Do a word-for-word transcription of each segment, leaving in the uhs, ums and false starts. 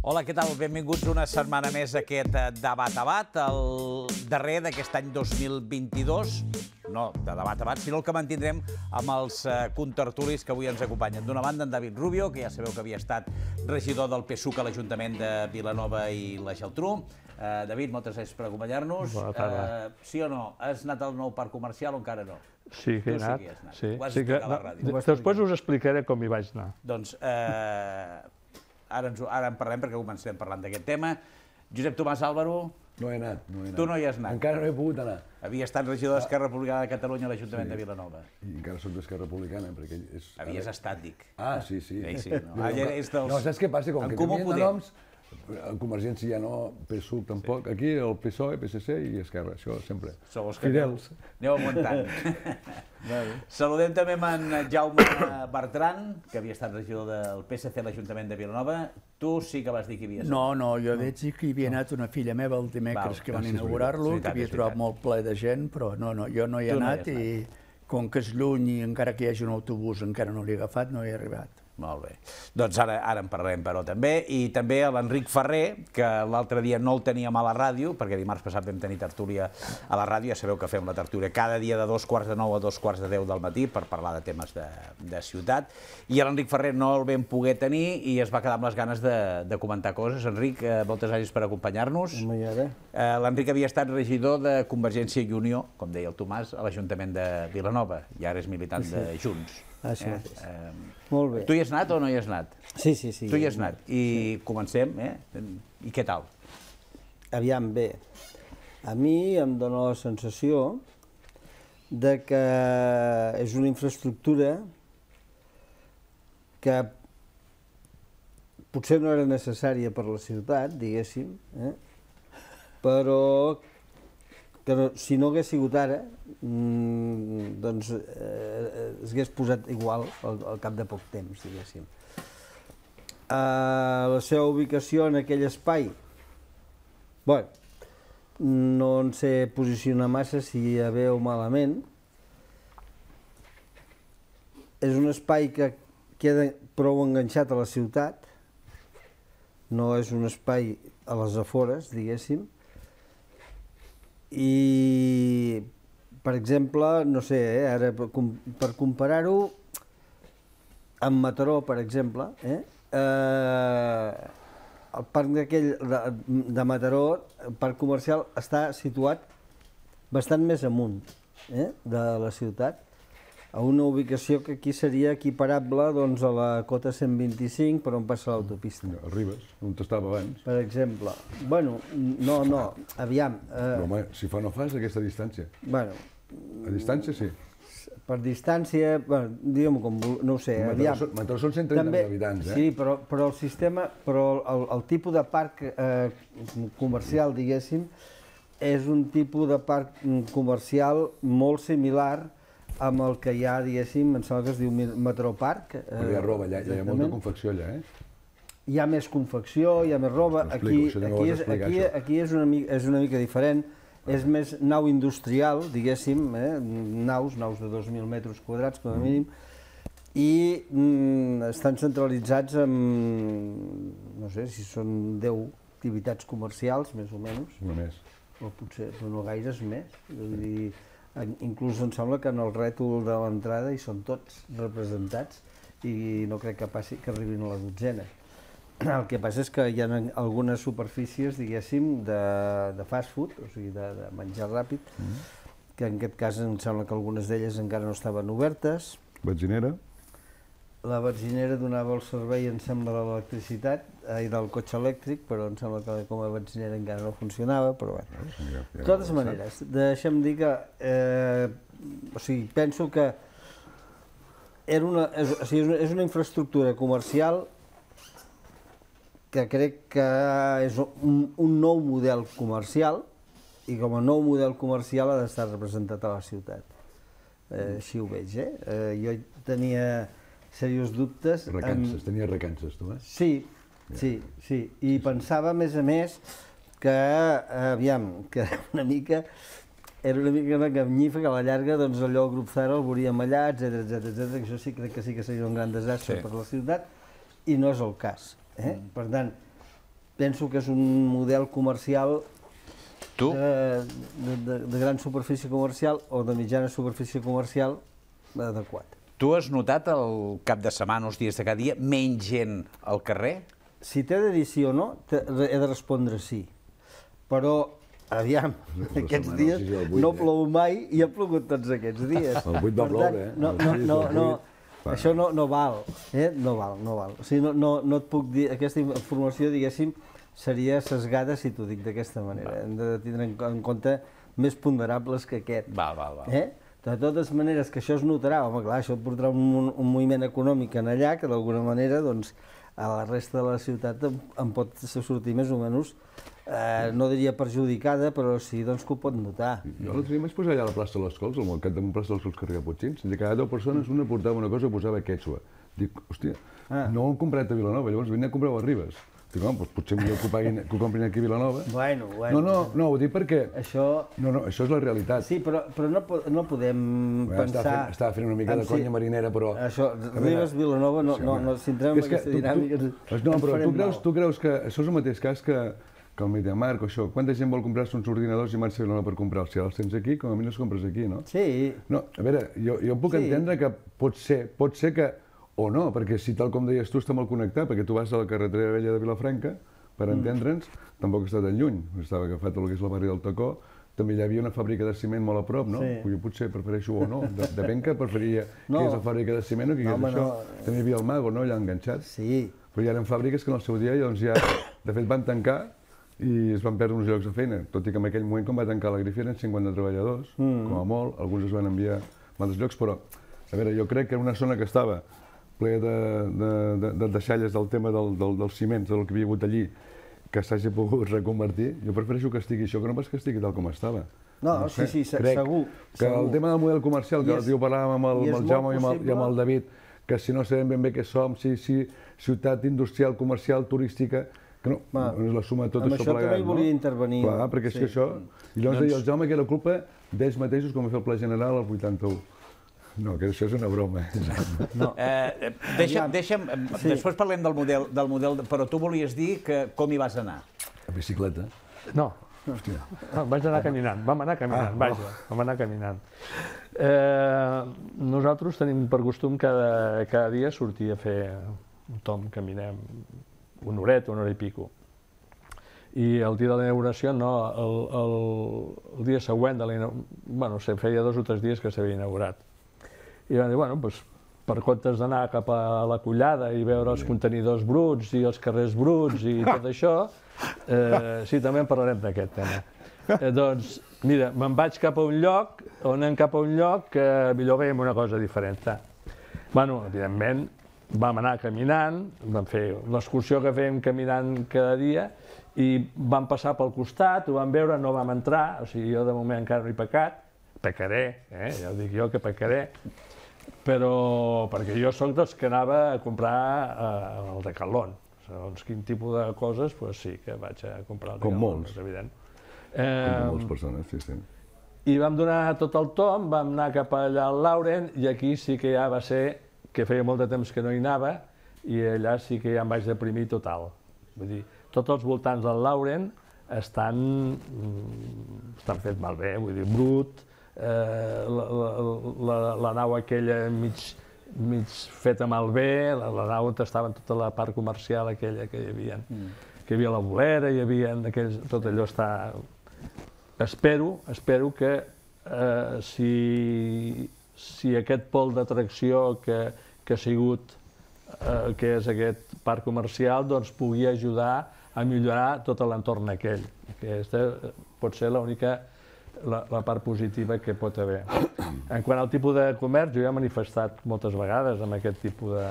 Hola, què tal? Benvinguts una setmana més a aquest Debat a Bat, el darrer d'aquest any dos mil vint-i-dos. No de Debat a Bat, sinó el que mantindrem amb els contertulis que avui ens acompanyen. D'una banda, en David Rubio, que ja sabeu que havia estat regidor del P SUC a l'Ajuntament de Vilanova i la Geltrú. David, moltes gràcies per acompanyar-nos. Bona tarda. Sí o no? Has anat al nou parc comercial o encara no? Sí que he anat. Ho has explicat a la ràdio. Després us explicaré com hi vaig anar. Doncs ara en parlem perquè comencem parlant d'aquest tema. Josep Tomàs Álvaro... No he anat, no he anat. Tu no hi has anat? Encara no he pogut anar. Havia estat regidor d'Esquerra Republicana de Catalunya a l'Ajuntament de Vilanova. I encara soc d'Esquerra Republicana, perquè és... Havies estat, dic. Ah, sí, sí. No, saps què passa? Com que canvien de noms, en Convergència ja no, P SUC tampoc, aquí el P SOE, P S C i Esquerra, això sempre. Sou els que aneu aguantant. Saludem també amb en Jaume Bertran, que havia estat regidor del P S C a l'Ajuntament de Vilanova. Tu sí que vas dir que hi havies anat. No, no, jo vaig dir que hi havia anat una filla meva el dimecres que van inaugurar-lo, que havia trobat molt ple de gent, però no, no, jo no hi he anat i com que és lluny i encara que hi hagi un autobús encara no l'he agafat, no hi he arribat. Molt bé. Doncs ara en parlarem, però, també. I també l'Enric Ferrer, que l'altre dia no el teníem a la ràdio, perquè dimarts passat vam tenir tertúlia a la ràdio, ja sabeu que fem la tertúlia cada dia de dos quarts de nou a dos quarts de deu del matí per parlar de temes de ciutat. I l'Enric Ferrer no el vam poder tenir i es va quedar amb les ganes de comentar coses. Enric, moltes gràcies per acompanyar-nos. L'Enric havia estat regidor de Convergència i Unió, com deia el Tomàs, a l'Ajuntament de Vilanova, i ara és militant de Junts. Això mateix. Molt bé. Tu hi has anat o no hi has anat? Sí, sí, sí. Tu hi has anat. I comencem, eh? I què tal? Aviam, bé. A mi em dóna la sensació de que és una infraestructura que potser no era necessària per la ciutat, diguéssim, però que si no hagués sigut ara, doncs es hagués posat igual al cap de poc temps, diguéssim. La seva ubicació en aquell espai, bé, no en sé posicionar massa si hi ha bé o malament. És un espai que queda prou enganxat a la ciutat, no és un espai a les afores, diguéssim, i, per exemple, no sé, ara per comparar-ho amb Mataró, per exemple, el parc de Mataró, el parc comercial, està situat bastant més amunt de la ciutat, a una ubicació que aquí seria equiparable a la cota cent vint-i-cinc per on passa l'autopista. A Ribes, on estava abans. Per exemple. Bueno, no, no, aviam. Però home, si fa no fas aquesta distància. Bueno. A distància sí. Per distància, diguem-ho com, no ho sé, aviam. Mataró són cent trenta mil habitants, eh? Sí, però el sistema, però el tipus de parc comercial, diguéssim, és un tipus de parc comercial molt similar amb el que hi ha, diguéssim, em sembla que es diu Mataró Park. Però hi ha roba allà, hi ha molta confecció allà, eh? Hi ha més confecció, hi ha més roba. Aquí és una mica diferent, és més nau industrial, diguéssim, naus, naus de dos mil metres quadrats, com a mínim, i estan centralitzats en, no sé, si són deu activitats comercials, més o menys. No més. O potser no gaires més. Vull dir, inclús em sembla que en el rètol de l'entrada hi són tots representats i no crec que passi que arribin a la dotzena. El que passa és que hi ha algunes superfícies, diguéssim, de fast food, o sigui, de menjar ràpid, que en aquest cas em sembla que algunes d'elles encara no estaven obertes. Benzinera. La benzinera donava el servei, em sembla, de l'electricitat i del cotxe elèctric, però em sembla que com a benzinera encara no funcionava, però bé. De totes maneres, deixa'm dir que, o sigui, penso que és una infraestructura comercial que crec que és un nou model comercial i com a nou model comercial ha d'estar representat a la ciutat. Així ho veig, eh? Jo tenia serios dubtes... Recances, tenia recances, tu, eh? Sí, sí, sí. I pensava, a més a més, que, aviam, que una mica... Era una mica una camnyifa que a la llarga, doncs, allò el grup Zara el veuríem allà, etcètera, etcètera, que això sí crec que sí que seria un gran desastre per la ciutat, i no és el cas. Per tant, penso que és un model comercial Tu? de, de, de gran superfície comercial o de mitjana superfície comercial adequat. Tu has notat el cap de setmana, els dies de cada dia, menys gent al carrer? Si t'he de dir sí o no, he de respondre sí. Però, aviam, aquests dies no plou mai i ha plogut tots aquests dies. El vuit va ploure, eh? No, no, no, no. Això no, no val, eh? No val, no val. O sigui, no, no, no et puc dir, aquesta informació, diguéssim, seria sesgada si t'ho dic d'aquesta manera. Hem de tindre en compte més ponderables que aquest. Val, val, val. Eh? De totes maneres, que això es notarà, home, clar, això portarà un, un moviment econòmic en allà que d'alguna manera, doncs, a la resta de la ciutat en, en pot sortir més o menys, eh, no diria perjudicada, però sí doncs, que ho pot notar. Jo l'altre dia vaig posar allà a la plaça de les Cols, al mercat de plaça dels Cols carrer Caputxins, de cada deu persones una portava una cosa i posava quechua. Dic, hòstia, ah. no ho han comprat a Vilanova, llavors vine a comprar-ho a Ribes. Dic, home, doncs potser millor que ho, paguin, que ho comprin aquí a Vilanova. Bueno, bueno. No, no, no, ho dic perquè... Això... No, no, això és la realitat. Sí, però, però no, no podem bueno, pensar... Estava fent, estava fent una mica de conya si... marinera, però... Això, Ribes, Vilanova, no, sí, no, no, si entrem en aquesta dinàmica... Tu, no, però tu creus, tu creus que això és el mateix cas que, que el MediaMarkt o això. Quanta gent vol comprar-se uns ordinadors i marxa a Vilanova per comprar-los? Si els tens aquí, com a mínim els compres aquí, no? Sí. No, a veure, jo, jo puc sí. entendre que pot ser, pot ser que... O no, perquè si tal com deies tu està molt connectat, perquè tu vas a la carretera vella de Vilafranca, per entendre'ns, tampoc està tan lluny. Estava agafat el que és la barri del Tacó, també hi havia una fàbrica de ciment molt a prop, no? Sí. Jo potser prefereixo o no. De, depèn que preferiria no. que hi hagués la fàbrica de ciment o que hi hagués no, això. No. També hi havia el Mago, no? Allà enganxat. Sí. Però hi eren fàbriques que en el seu dia doncs, ja, de fet, van tancar i es van perdre uns llocs de feina. Tot i que en aquell moment, quan va tancar la Grifi, eren cinquanta treballadors, mm. com a molt. Alguns es van enviar a altres llocs, però, a veure, jo crec que era una zona que estava ple de, de, de, de deixalles del tema del, del, dels ciments, del que havia hagut allí, que s'hagi pogut reconvertir. Jo prefereixo que estigui això, que no pas que estigui tal com estava. No, no sé, sí, sí, crec segur. Que segur. El tema del model comercial, que és, el parlàvem amb el, amb el Jaume i amb el, i amb el David, que si no sabem ben bé què som, si, si ciutat industrial, comercial, turística, que no, Va, no és la suma de tot això plegat, no? Amb això també hi volia intervenir. Clar, perquè és sí. que això... I llavors doncs... deia el Jaume que era culpa d'ells mateixos com va fer el Pla General al vuitanta-u. No, que això és una broma. No. Eh, deixa'm, deixa'm, sí. Després parlem del model, del model, però tu volies dir que com hi vas anar? A bicicleta? No. Hòstia. No, vaig anar caminant, vam anar caminant, ah, vaja, vam anar caminant. Eh, nosaltres tenim per costum cada, cada dia sortir a fer un tom, caminem una horeta, una hora i pico. I el dia de la inauguració, no, el, el, el dia següent de la inauguració, bueno, no sé, feia dos o tres dies que s'havia inaugurat. I van dir, bueno, doncs, per comptes d'anar cap a la Collada i veure els contenidors bruts i els carrers bruts i tot això, eh, sí, també en parlarem d'aquest tema. Eh, doncs, mira, me'n vaig cap a un lloc, on anem cap a un lloc que millor veiem una cosa diferent. Bueno, evidentment, vam anar caminant, vam fer l'excursió que fèiem caminant cada dia i vam passar pel costat, ho vam veure, no vam entrar, o sigui, jo de moment encara no he pecat, pecaré, eh? Ja ho dic jo que pecaré, però perquè jo sóc dels que anava a comprar eh, el Decathlon. Segons quin tipus de coses, doncs sí que vaig a comprar el Decathlon. Com molts. És evident. Eh, Com moltes persones, sí, sí. I vam donar tot el tom, vam anar cap allà al Lauren, i aquí sí que ja va ser que feia molt de temps que no hi anava, i allà sí que ja em vaig deprimir total. Vull dir, tots els voltants del Lauren estan, estan fets malbé, vull dir, brut, eh, la, la, la, la nau aquella mig, mig feta malbé, la, la nau on estava tota la part comercial aquella que hi havia, mm. que hi havia la bolera, hi havia aquells, tot allò està... Espero, espero que eh, si, si aquest pol d'atracció que, que ha sigut, eh, que és aquest parc comercial, doncs pugui ajudar a millorar tot l'entorn aquell. Aquesta pot ser l'única, la, la part positiva que pot haver. En quant al tipus de comerç, jo ja he manifestat moltes vegades amb aquest tipus de,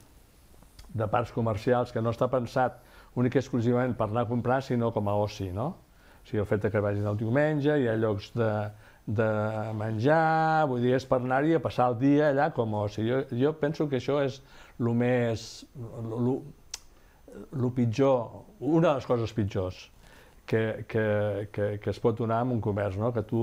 de parcs comercials que no està pensat únic i exclusivament per anar a comprar, sinó com a oci, no? O sigui, el fet que vagin el diumenge, hi ha llocs de, de menjar, vull dir, és per anar-hi a passar el dia allà com a oci. Jo, jo penso que això és el més... Lo, lo pitjor, una de les coses pitjors que, que, que, que es pot donar en un comerç, no? Que tu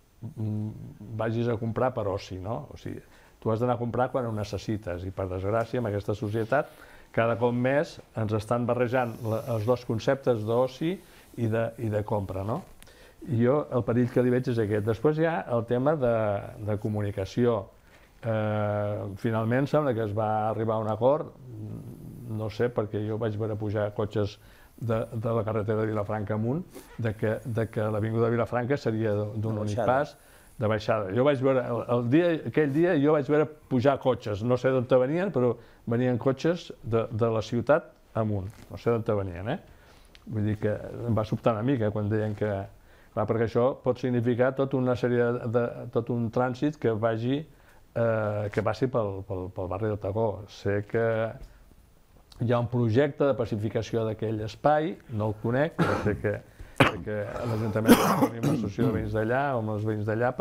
vagis a comprar per oci, no? O sigui, tu has d'anar a comprar quan ho necessites i, per desgràcia, en aquesta societat cada cop més ens estan barrejant els dos conceptes d'oci i de compra, no? I jo el perill que li veig és aquest. Després hi ha el tema de comunicació. Finalment sembla que es va arribar a un acord, no sé, perquè jo vaig veure pujar cotxes de la carretera de Vilafranca amunt, de que l'avinguda de Vilafranca seria d'un únic pas de baixada. Jo vaig veure, aquell dia jo vaig veure pujar cotxes, no sé d'on venien, però venien cotxes de la ciutat amunt, no sé d'on venien, eh? Vull dir que em va sobtar una mica quan deien que... Clar, perquè això pot significar tota una sèrie de... tot un trànsit que vagi que passi pel barri del Tagó. Sé que hi ha un projecte de pacificació d'aquell espai, no el conec, però sé que l'Ajuntament ha de tenir una associació de veïns d'allà o amb els veïns d'allà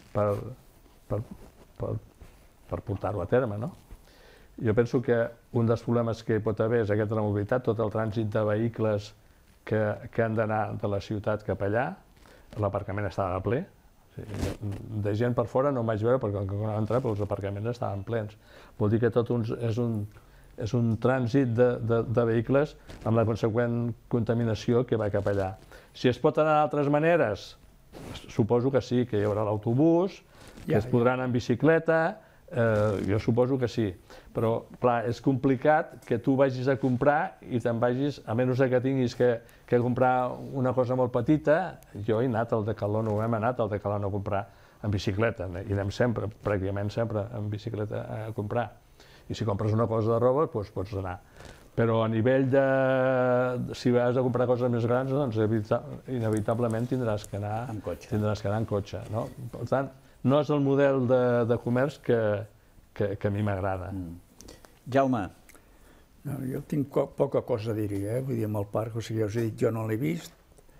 per portar-ho a terme, no? Jo penso que un dels problemes que hi pot haver és aquest de la mobilitat, tot el trànsit de vehicles que han d'anar de la ciutat cap allà, l'aparcament estava ple, de gent per fora no em vaig veure perquè quan vam entrar els aparcaments estaven plens. Vol dir que tot és un trànsit de vehicles amb la conseqüent contaminació que va cap allà. Si es pot anar d'altres maneres, suposo que sí, que hi haurà l'autobús, que es podrà anar en bicicleta, jo suposo que sí, però clar, és complicat que tu vagis a comprar i te'n vagis, a menys que tinguis que comprar una cosa molt petita. Jo he anat al Decathlon, o hem anat al Decathlon a comprar en bicicleta, i anem sempre, pràcticament sempre, en bicicleta a comprar. I si compres una cosa de roba, doncs pots anar. Però a nivell de... si vas a comprar coses més grans, doncs inevitablement tindràs que anar en cotxe. Per tant, no és el model de comerç que a mi m'agrada. Jaume. Jo tinc poca cosa a dir-hi, vull dir, amb el parc, o sigui, ja us he dit, jo no l'he vist.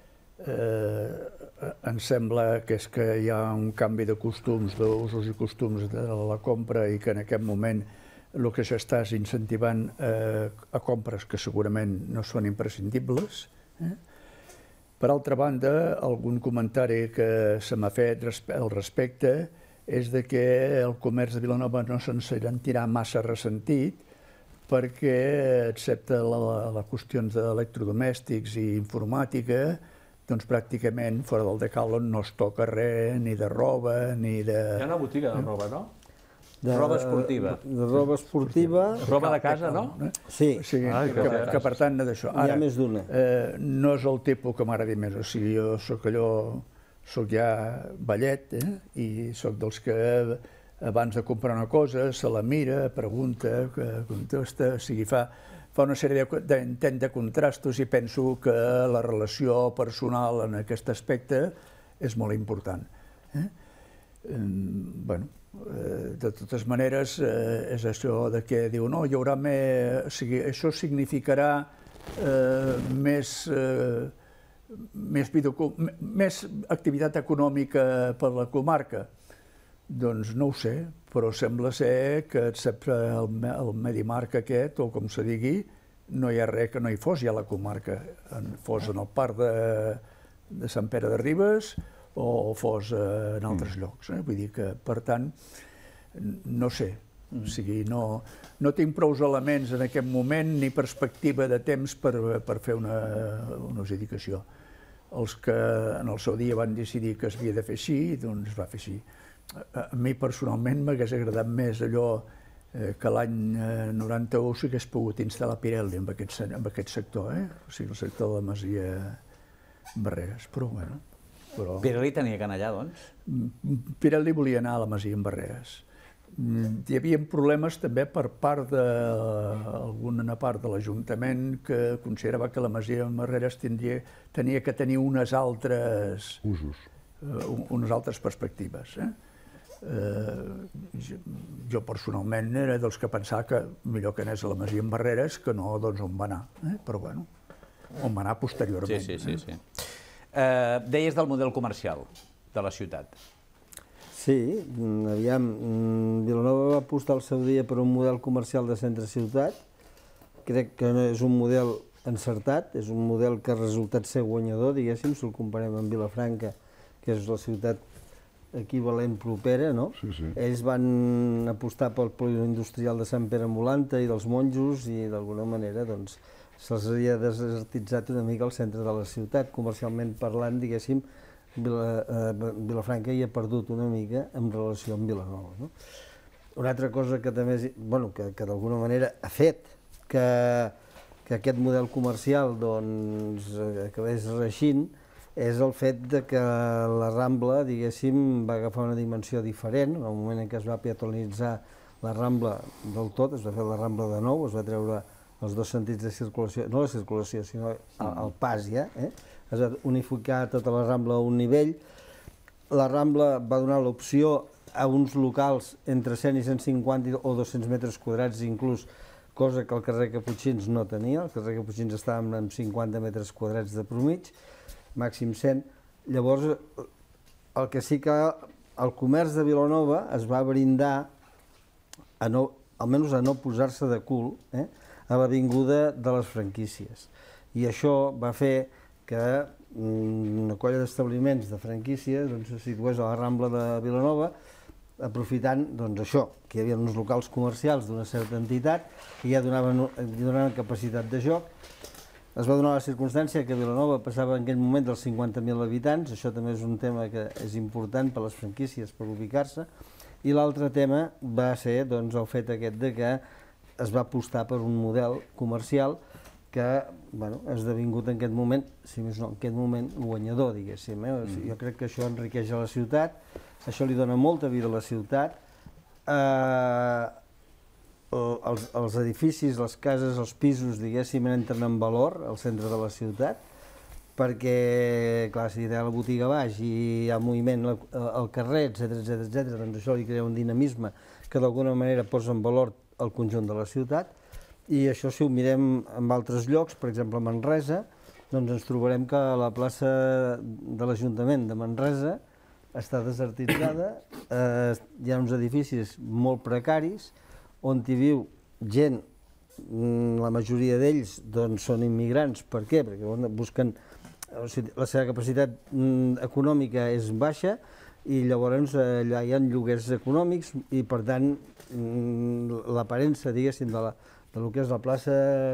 Em sembla que és que hi ha un canvi de costums, d'usos i costums de la compra i que en aquest moment el que s'està és incentivant a compres que segurament no són imprescindibles. Per altra banda, algun comentari que se m'ha fet al respecte és que el comerç de Vilanova no se'n sentirà massa ressentit perquè, excepte les qüestions d'electrodomèstics i informàtica, doncs pràcticament fora del Decathlon no es toca res, ni de roba, ni de... Hi ha una botiga de roba, no? De roba esportiva. De roba esportiva. Roba de casa, no? Sí. Que per tant, d'això. Hi ha més d'una. No és el tipus que m'agradi més, o sigui, jo soc allò, soc ja vellet, i soc dels que abans de comprar una cosa se la mira, pregunta, contesta, o sigui, fa una sèrie d'intent de contrastos i penso que la relació personal en aquest aspecte és molt important. Bé, de totes maneres, és això de que diu, no, hi haurà més... O sigui, això significarà més més activitat econòmica per la comarca. Doncs no ho sé, però sembla ser que excepte el Medimarc aquest, o com se digui, no hi ha res que no hi fos ja a la comarca. Fos en el parc de Sant Pere de Ribes o fos en altres llocs. Vull dir que, per tant, no sé, o sigui, no tinc prou elements en aquest moment ni perspectiva de temps per fer una adjudicació. Els que en el seu dia van decidir que s'havia de fer així, doncs es va fer així. A mi personalment m'hagués agradat més allò que l'any noranta-u s'hagués pogut instal·lar Pirelli en aquest sector, o sigui, el sector de la Masia Barreres, però bueno... Pirelli tenia que anar allà, doncs? Pirelli volia anar a la Masia Barreres. Hi havia problemes també per part d'alguna part de l'Ajuntament que considerava que la Masia Barreres tenia que tenir unes altres... usos. unes altres perspectives. Jo personalment era dels que pensava que millor que anés a la Masia Barreres que no on va anar, però bueno, on va anar posteriorment. Sí, sí, sí. Deies del model comercial de la ciutat. Sí, aviam, Vilanova va apostar al seu dia per un model comercial de centre-ciutat. Crec que és un model encertat, és un model que ha resultat ser guanyador, diguéssim, si el comparem amb Vilafranca, que és la ciutat equivalent propera, no? Sí, sí. Ells van apostar pel polígon industrial de Sant Pere Molanta i dels Monjos i d'alguna manera doncs se'ls havia desertitzat una mica al centre de la ciutat. Comercialment parlant, diguéssim, Vila, eh, Vilafranca hi ha perdut una mica en relació amb Vilanova, no? Una altra cosa que també, bueno, que, que d'alguna manera ha fet que, que aquest model comercial doncs, acabés reixint és el fet de que la Rambla, diguéssim, va agafar una dimensió diferent. En el moment en què es va peatonalitzar la Rambla del tot, es va fer la Rambla de nou, es va treure els dos sentits de circulació, no la circulació, sinó el, el pas ja, eh? Es va unificar tota la Rambla a un nivell. La Rambla va donar l'opció a uns locals entre cent i cent cinquanta o dos-cents metres quadrats inclús, cosa que el carrer Caputxins no tenia. El carrer Caputxins estava amb cinquanta metres quadrats de promig, màxim cent. Llavors, el que sí que el comerç de Vilanova es va brindar, a no, almenys a no posar-se de cul, eh, a l'avinguda de les franquícies. I això va fer que una colla d'establiments de franquícies doncs, se situés a la Rambla de Vilanova, aprofitant doncs, això, que hi havia uns locals comercials d'una certa entitat que ja donaven, donaven capacitat de joc. Es va donar la circumstància que Vilanova passava en aquell moment dels cinquanta mil habitants, això també és un tema que és important per a les franquícies, per ubicar-se, i l'altre tema va ser doncs, el fet aquest de que es va apostar per un model comercial que bueno, ha esdevingut en aquest moment, si més no, en aquest moment guanyador, diguéssim. Eh? O sigui, jo crec que això enriqueix a la ciutat, això li dona molta vida a la ciutat. Eh, els, els edificis, les cases, els pisos, diguéssim, entren en valor al centre de la ciutat, perquè, clar, si hi ha la botiga a baix i hi ha moviment al carrer, etcètera, etcètera, etcètera, doncs això li crea un dinamisme que d'alguna manera posa en valor el conjunt de la ciutat. I això, si ho mirem en altres llocs, per exemple a Manresa, doncs ens trobarem que la plaça de l'Ajuntament de Manresa està desertitzada, eh, hi ha uns edificis molt precaris, on hi viu gent, la majoria d'ells doncs, són immigrants. Per què? Perquè busquen, o sigui, la seva capacitat econòmica és baixa i llavors allà hi ha lloguers econòmics i, per tant, l'aparença, diguéssim, de la del que és la plaça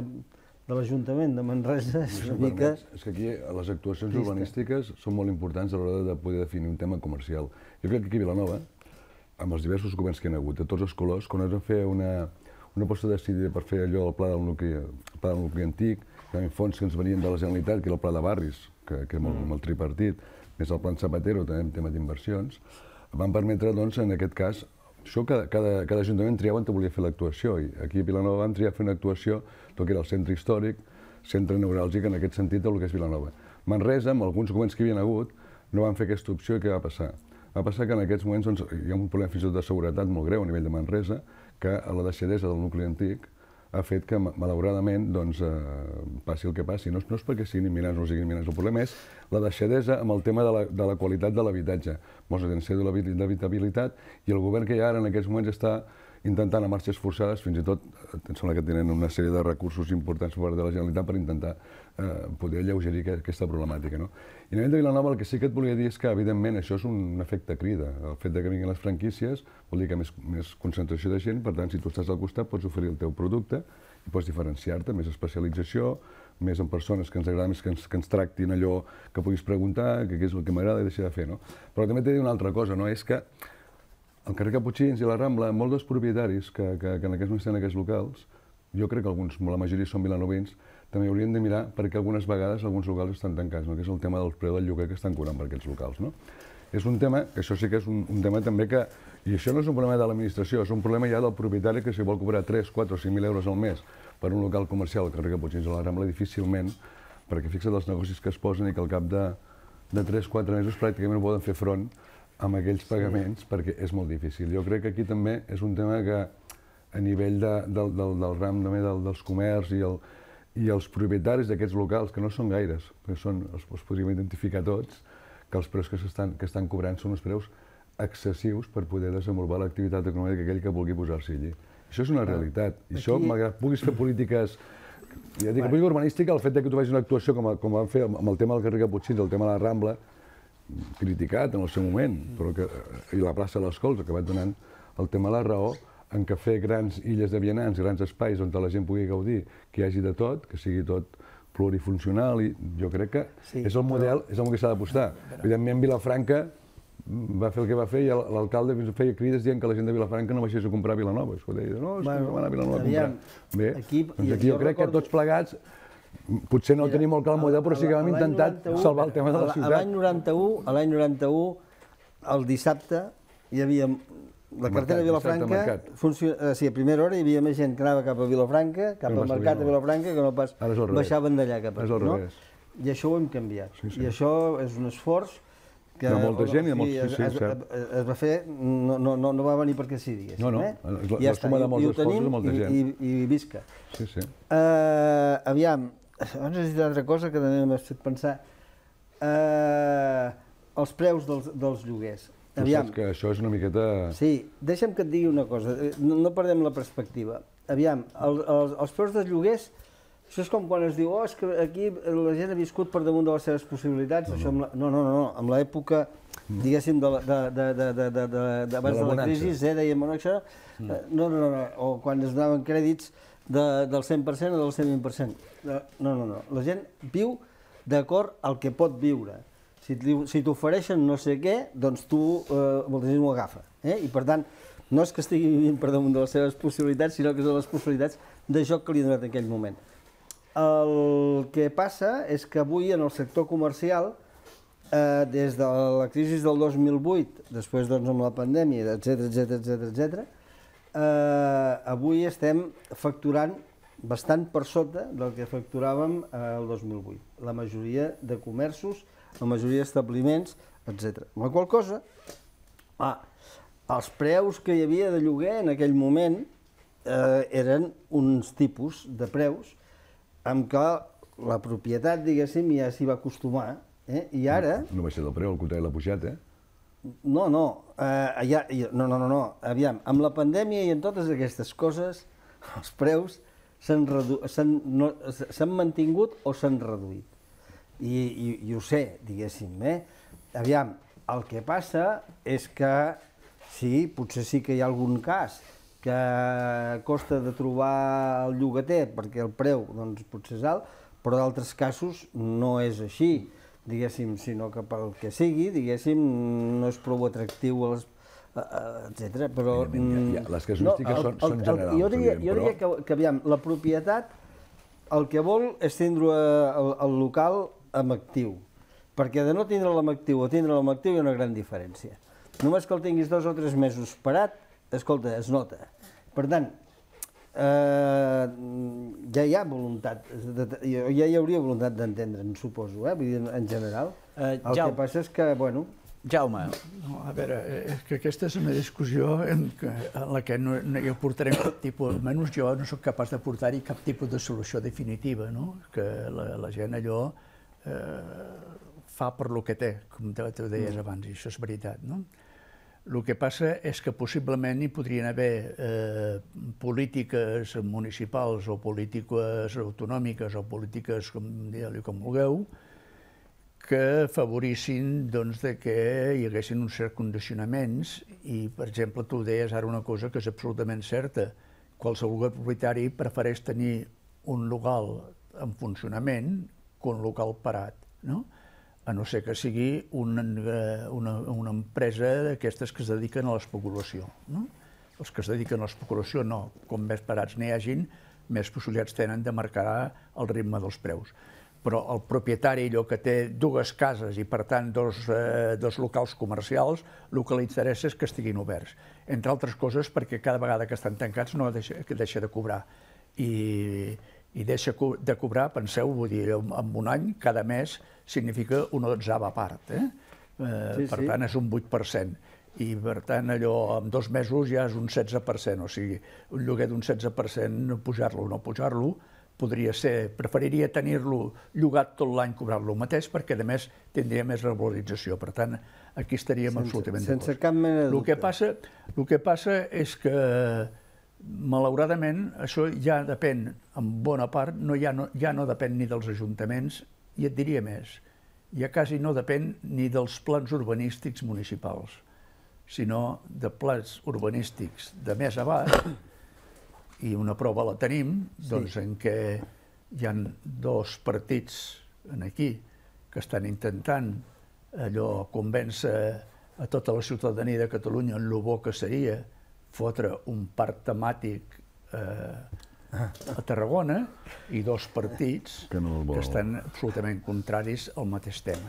de l'Ajuntament de Manresa és una mica... És que aquí les actuacions urbanístiques són molt importants a l'hora de poder definir un tema comercial. Jo crec que aquí a Vilanova, amb els diversos governs que hi ha hagut, de tots els colors, quan es va fer una, una aposta decidida per fer allò del pla del nucli, el pla del nucli antic, hi havia fons que ens venien de la Generalitat, que era el pla de barris, que, que amb, el, amb el tripartit, més el plan Zapatero, també en tema d'inversions, van permetre, doncs, en aquest cas, això cada, cada, cada ajuntament triava on volia fer l'actuació, i aquí a Vilanova vam triar fer una actuació, tot que era el centre històric, centre neuràlgic en aquest sentit del que és Vilanova. Manresa, amb alguns governs que hi havia hagut, no van fer aquesta opció i què va passar? Va passar que en aquests moments doncs, hi ha un problema fins i tot de seguretat molt greu a nivell de Manresa, que a la deixadesa del nucli antic ha fet que, malauradament, doncs, eh, passi el que passi. No, no és perquè siguin immigrants o no siguin immigrants, el problema és la deixadesa amb el tema de la, de la qualitat de l'habitatge. Molts tenen cèdula d'habitabilitat i el govern que hi ha ara en aquests moments està intentant a marxes forçades, fins i tot em sembla que tenen una sèrie de recursos importants per part de la Generalitat per intentar eh, poder alleugerir aquesta problemàtica. No? I a nivell de Vilanova el que sí que et volia dir és que, evidentment, això és un efecte crida. El fet de que vinguin les franquícies vol dir que hi ha més, més concentració de gent, per tant, si tu estàs al costat pots oferir el teu producte i pots diferenciar-te, més especialització, més en persones que ens agrada més que ens, que ens tractin allò que puguis preguntar, que què és el que m'agrada i deixar de fer. No? Però també t'he de dir una altra cosa, no? És que al carrer Caputxins i la Rambla, molts dels propietaris que, que, que en aquests moments tenen aquests locals, jo crec que alguns, la majoria són vilanovins, també haurien de mirar perquè algunes vegades alguns locals estan tancats, no? Que és el tema del preu del lloguer que estan cobrant per aquests locals. No? És un tema, que això sí que és un, un tema també que, i això no és un problema de l'administració, és un problema ja del propietari que si vol cobrar tres, quatre o cinc mil euros al mes per un local comercial al carrer Caputxins i la Rambla, difícilment, perquè fixa't els negocis que es posen i que al cap de, de tres o quatre mesos pràcticament no poden fer front amb aquells pagaments, perquè és molt difícil. Jo crec que aquí també és un tema que a nivell de, del, del, del ram també del, dels comerç i, el, i els propietaris d'aquests locals, que no són gaires, perquè són, els, els podríem identificar tots, que els preus que estan, que estan cobrant són uns preus excessius per poder desenvolupar l'activitat econòmica d'aquell que vulgui posar-s'hi allí. Això és una realitat. I això, malgrat que puguis fer polítiques, ja dic, política urbanística, el fet que tu vegis una actuació com, com van fer amb el tema del carrer Caputxins, el tema de la Rambla, criticat en el seu moment, però que, i la plaça de les Cols ha acabat donant el tema a la raó, en què fer grans illes de vianants, grans espais on la gent pugui gaudir, que hi hagi de tot, que sigui tot plurifuncional, i jo crec que sí, és el model, però... és el que s'ha d'apostar. Evidentment, Vilafranca va fer el que va fer i l'alcalde feia crides dient que la gent de Vilafranca no baixés a comprar a Vilanova. Escolta, deia, no, és que no va anar a Vilanova a comprar. Bé, doncs aquí jo crec que tots plegats, potser no tenim molt clar el model, però sí que hem intentat salvar el tema de la ciutat. L'any noranta-u, a l'any noranta-u, el dissabte, hi havia la cartera de Vilafranca, sí, a primera hora hi havia més gent que anava cap a Vilafranca, cap al mercat de Vilafranca, que no pas baixaven d'allà cap a aquí. I això ho hem canviat. I això és un esforç que de molta gent i de molts... Es va fer, no va venir perquè sí, diguéssim. No, no, la suma de molts esforços de molta gent. I visca. Sí, sí. Aviam, abans has dit una altra cosa que també m'has fet pensar. Els preus dels lloguers. Tu saps que això és una miqueta... Sí, deixa'm que et digui una cosa, no perdem la perspectiva. Aviam, els preus dels lloguers, això és com quan es diu, oh, és que aquí la gent ha viscut per damunt de les seves possibilitats. No, no, no, no, amb l'època, diguéssim, abans de la crisi, dèiem, no, no, no, o quan es donaven crèdits del cent per cent o del cent vint per cent. No, no, no, la gent viu d'acord al que pot viure. Si t'ofereixen no sé què, doncs tu, molta gent ho agafa. I per tant, no és que estigui vivint per damunt de les seves possibilitats, sinó que són les possibilitats de joc que li ha donat en aquell moment. El que passa és que avui en el sector comercial, des de la crisi del dos mil vuit, després amb la pandèmia, etcètera, etcètera, etcètera, avui estem facturant bastant per sota del que facturàvem el dos mil vuit. La majoria de comerços, la majoria d'establiments, etcètera. Amb la qual cosa, els preus que hi havia de lloguer en aquell moment eren uns tipus de preus amb què la propietat, diguéssim, ja s'hi va acostumar, i ara... No va ser del preu, el contrari l'ha pujat, eh? No, no, no, no, no, aviam, amb la pandèmia i en totes aquestes coses, els preus s'han mantingut o s'han reduït. I ho sé, diguéssim, eh? Aviam, el que passa és que sí, potser sí que hi ha algun cas que costa de trobar el llogater perquè el preu potser és alt, però d'altres casos no és així, diguéssim, sinó que pel que sigui, diguéssim, no és prou atractiu, etcètera. Però... Les casuístiques són generals. Jo diria que, aviam, la propietat el que vol és tindre el local amb actiu, perquè de no tindre'l amb actiu o tindre'l amb actiu hi ha una gran diferència. Només que el tinguis dos o tres mesos parat, escolta, es nota. Per tant, ja hi ha voluntat, ja hi hauria voluntat d'entendre'n, suposo, en general. El que passa és que, bueno... Jaume. A veure, és que aquesta és una discussió en la que no hi aportarem cap tipus, almenys jo no soc capaç de portar-hi cap tipus de solució definitiva, no? Que la gent allò fa per lo que té, com tu deies abans, i això és veritat, no? El que passa és que possiblement hi podrien haver polítiques municipals o polítiques autonòmiques o polítiques, com digue-li com vulgueu, que favorissin que hi haguessin uns certs condicionaments i, per exemple, tu deies ara una cosa que és absolutament certa. Qualsevol propietari prefereix tenir un local en funcionament que un local parat, no? A no ser que sigui una empresa d'aquestes que es dediquen a l'especulació. Els que es dediquen a l'especulació no, com més parats n'hi hagin, més possibilitats tenen de marcar el ritme dels preus. Però el propietari, allò que té dues cases i, per tant, dos locals comercials, el que li interessa és que estiguin oberts. Entre altres coses, perquè cada vegada que estan tancats no deixa de cobrar. I deixa de cobrar, penseu, vull dir, en un any, cada mes, significa una dotzava part. Per tant, és un vuit per cent. I, per tant, allò, en dos mesos ja és un setze per cent. O sigui, un lloguer d'un setze per cent, pujar-lo o no pujar-lo, podria ser, preferiria tenir-lo llogat tot l'any, cobrar-lo el mateix, perquè, a més, tindria més revalorització. Per tant, aquí estaríem absolutament d'acord. Sense cap mena de dubte. El que passa és que, malauradament, això ja depèn, en bona part, ja no depèn ni dels ajuntaments, i et diria més, ja quasi no depèn ni dels plans urbanístics municipals, sinó de plans urbanístics de més a baix, i una prova la tenim, doncs en què hi ha dos partits aquí que estan intentant allò convèncer a tota la ciutadania de Catalunya en lo bo que seria fotre un parc temàtic a Tarragona i dos partits que estan absolutament contraris al mateix tema.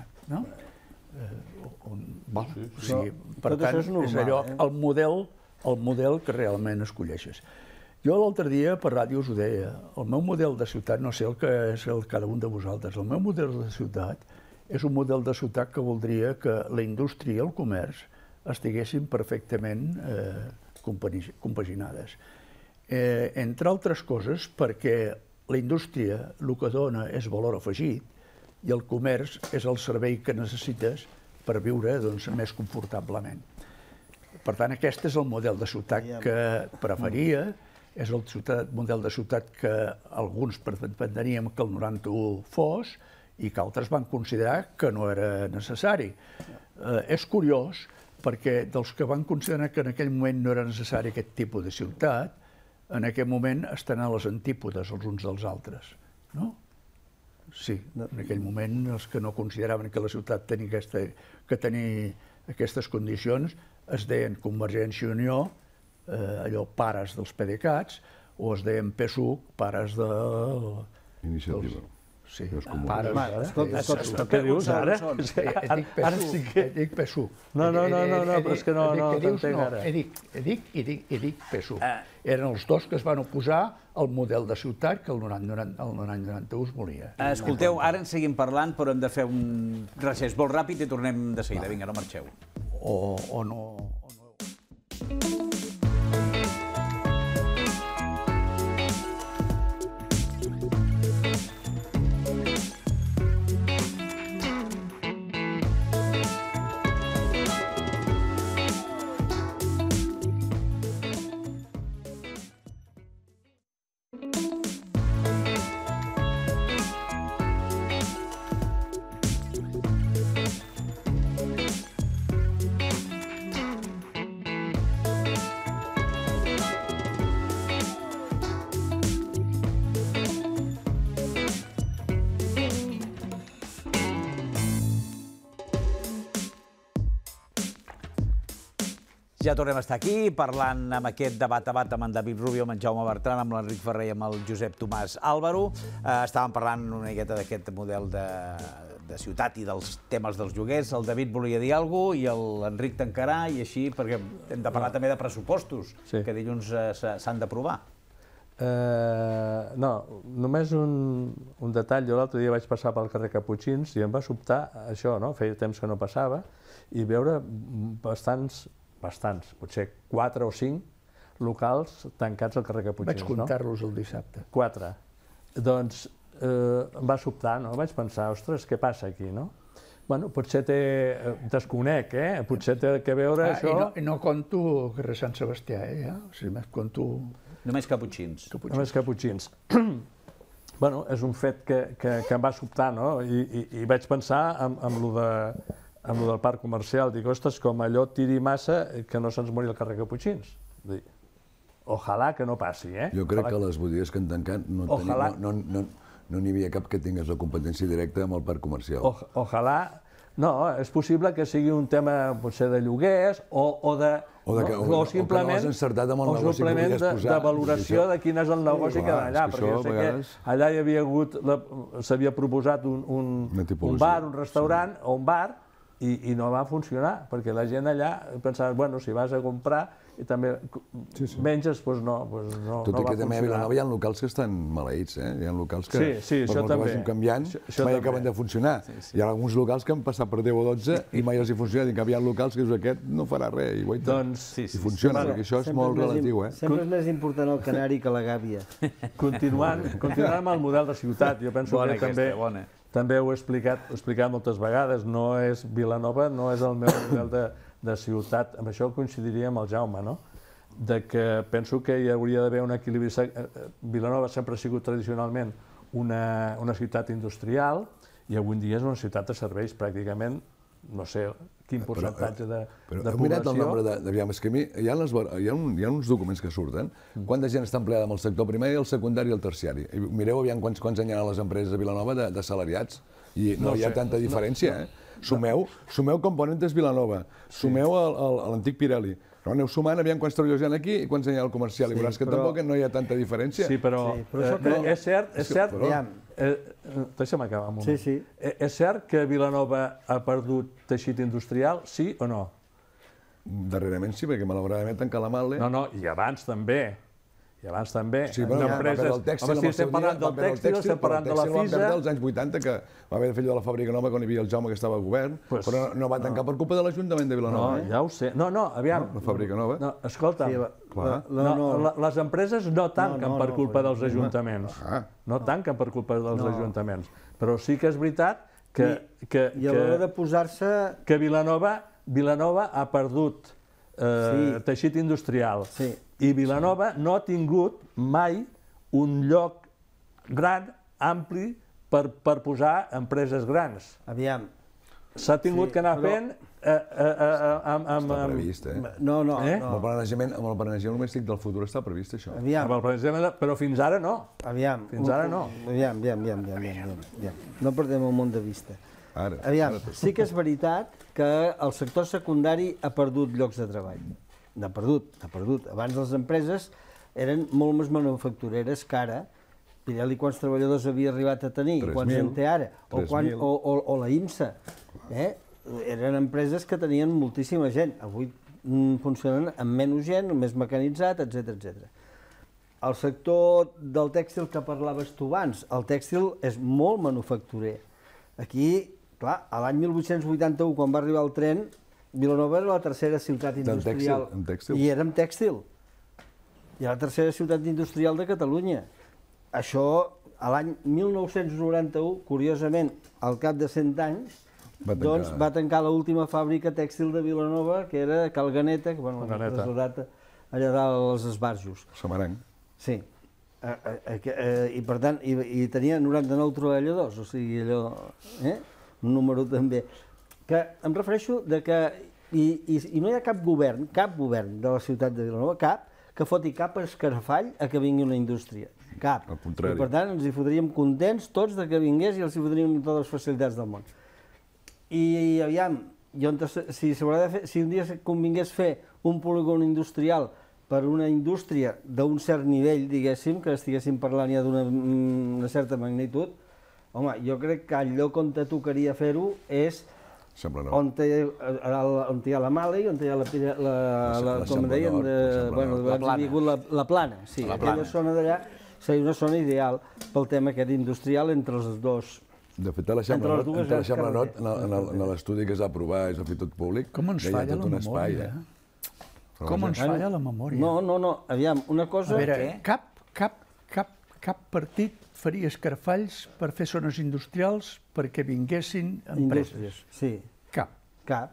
Per tant, és allò, el model que realment escolleixes. Jo l'altre dia per ràdio us ho deia, el meu model de ciutat, no sé el que és el cada un de vosaltres, el meu model de ciutat és un model de ciutat que voldria que la indústria i el comerç estiguessin perfectament compaginades. Entre altres coses perquè la indústria el que dona és valor afegit i el comerç és el servei que necessites per viure més confortablement. Per tant, aquest és el model de ciutat que preferia, és el model de ciutat que alguns pretendríem que el noranta-u fos i que altres van considerar que no era necessari. És curiós perquè dels que van considerar que en aquell moment no era necessari aquest tipus de ciutat, en aquest moment estan a les antípodes els uns dels altres. Sí, en aquell moment els que no consideraven que la ciutat tenia que tenir aquestes condicions es deien Convergència i Unió, allò pares dels P D C A Ts, o es deien P S U C, pares de... Iniciativa. Sí, pares... Escolta, què dius ara? Ara sí que... Dic P S U C. No, no, no, però és que no t'entenc ara. Dic i dic P S U C. Eren els dos que es van oposar al model de ciutat que el noranta-u es volia. Escolteu, ara en seguim parlant, però hem de fer un recés molt ràpid i tornem de seguida. Vinga, no marxeu. O no... Ja tornem a estar aquí, parlant amb aquest debat a bat amb en David Rubio, amb en Jaume Bertran, amb l'Enric Ferrer i amb el Josep Tomàs Álvaro. Estàvem parlant una miqueta d'aquest model de ciutat i dels temes dels lloguers. El David volia dir alguna cosa i l'Enric tancarà, i així, perquè hem de parlar també de pressupostos, que dilluns s'han d'aprovar. No, només un detall. Jo l'altre dia vaig passar pel carrer Caputxins i em va sobtar això, feia temps que no passava, i veure bastants bastants, potser quatre o cinc locals tancats al carrer Caputxins. Vaig comptar-los el dissabte. Quatre. Doncs em va sobtar, no? Vaig pensar, ostres, què passa aquí, no? Bueno, potser té... desconec, eh? Potser té que veure això... I no conto carrer Sant Sebastià, eh? O sigui, conto... Només Caputxins. Només Caputxins. Bueno, és un fet que em va sobtar, no? I vaig pensar amb lo de... amb el del parc comercial, dic, ostres, com allò tiri massa que no se'ns mori el carrer Caputxins. Ojalà que no passi, eh? Jo crec que les botigues que han tancat no n'hi havia cap que tingués la competència directa amb el parc comercial. Ojalà. No, és possible que sigui un tema potser de lloguers o de... o simplement de valoració de quin és el negoci que hi ha allà, perquè jo sé que allà hi havia hagut, s'havia proposat un bar, un restaurant o un bar, i no va funcionar, perquè la gent allà pensava, bueno, si vas a comprar i també menges, doncs no va funcionar. Tot i que també a Vilanova hi ha locals que estan maleïts, eh? Hi ha locals que, per molt que vagin canviant, mai acaben de funcionar. Hi ha alguns locals que han passat per deu o dotze i mai els hi funcionat, i en canvi hi ha locals que dius, aquest no farà res, i funciona, perquè això és molt relatiu, eh? Sempre és més important el canari que la gàbia. Continuant amb el model de ciutat, jo penso que també... També ho he explicat moltes vegades, no és Vilanova, no és el meu model de ciutat, amb això coincidiria amb el Jaume, no? De que penso que hi hauria d'haver un equilibri. Vilanova sempre ha sigut tradicionalment una ciutat industrial i avui dia és una ciutat de serveis pràcticament, no sé quin percentatge de població... Però heu mirat el nombre de... Aviam, és que a mi hi ha uns documents que surten, quanta gent està empleada amb el sector primari, el secundari i el terciari. Mireu aviam quants anys hi ha a les empreses de Vilanova de salariats, i no hi ha tanta diferència, eh? Sumeu Componentes Vilanova, sumeu l'antic Pirelli, però aneu sumant, aviam quants treballadors hi ha aquí i quants hi ha al comercial, i veuràs que tampoc no hi ha tanta diferència. Sí, però és cert, és cert, deixa'm acabar un moment. És cert que Vilanova ha perdut teixit industrial, sí o no? Darrerament sí, perquè malauradament tanca la Mahle. No, no, i abans també. I abans també. Sí, però va perdre el tèxtil. Home, si estem parlant del tèxtil, estem parlant de la FISA... El tèxtil va perdre als anys vuitanta, que va haver de fer allò de la fàbrica nova quan hi havia el Jaume, que estava al govern, però no va tancar per culpa de l'Ajuntament de Vilanova. No, ja ho sé. No, no, aviam. La fàbrica nova. No, escolta, les empreses no tanquen per culpa dels ajuntaments. No tanquen per culpa dels ajuntaments. Però sí que és veritat que... I a l'hora de posar-se... Que Vilanova ha perdut teixit industrial. Sí. I Vilanova no ha tingut mai un lloc gran, ampli, per posar empreses grans. Aviam. S'ha tingut que anar fent... Està previst, eh? No, no. Amb el planejament urbanístic del futur està previst, això. Però fins ara no. Aviam. Fins ara no. Aviam, aviam, aviam. No perdem el món de vista. Aviam, sí que és veritat que el sector secundari ha perdut llocs de treball. N'ha perdut, n'ha perdut. Abans les empreses eren molt més manufactureres que ara. Pirelli quants treballadors havia arribat a tenir, quants en té ara, o la IMSA. Eren empreses que tenien moltíssima gent. Avui funcionen amb menys gent, més mecanitzat, etcètera. El sector del tèxtil que parlaves tu abans, el tèxtil és molt manufacturer. Aquí, clar, a l'any mil vuit-cents vuitanta-u, quan va arribar el tren, Vilanova era la tercera ciutat industrial. En tèxtil? I era en tèxtil. I era la tercera ciutat industrial de Catalunya. Això, a l'any mil nou-cents noranta-u, curiosament, al cap de cent anys, doncs va tancar l'última fàbrica tèxtil de Vilanova, que era Cal Ganeta, que bueno, traslladat allà dalt als esbarjos. Samaranc. Sí. I per tant, i tenia noranta-nou treballadors, o sigui, allò, un número també. Que em refereixo de que, i no hi ha cap govern, cap govern de la ciutat de Vilanova, cap, que foti cap escarafall a que vingui una indústria. Cap. Al contrari. I per tant ens hi fotríem contents tots de que vingués i els hi fotríem totes les facilitats del món. I aviam, si un dia convingués fer un polígon industrial per una indústria d'un cert nivell, diguéssim, que estiguéssim parlant ja d'una certa magnitud, home, jo crec que el lloc on te tocaria fer-ho és on hi ha la Mahle i on hi ha la, com deien, la Plana. Sí, aquella zona d'allà seria una zona ideal pel tema aquest industrial entre els dos. De fet, a l'Eixample Nord, en l'estudi que es va aprovar, es va fer tot públic, com ens falla la memòria? Com ens falla la memòria? No, no, no, aviam, una cosa... A veure, cap, cap, cap, cap partit faria escarafalls per fer zones industrials perquè vinguessin empreses. Sí. Cap. Cap.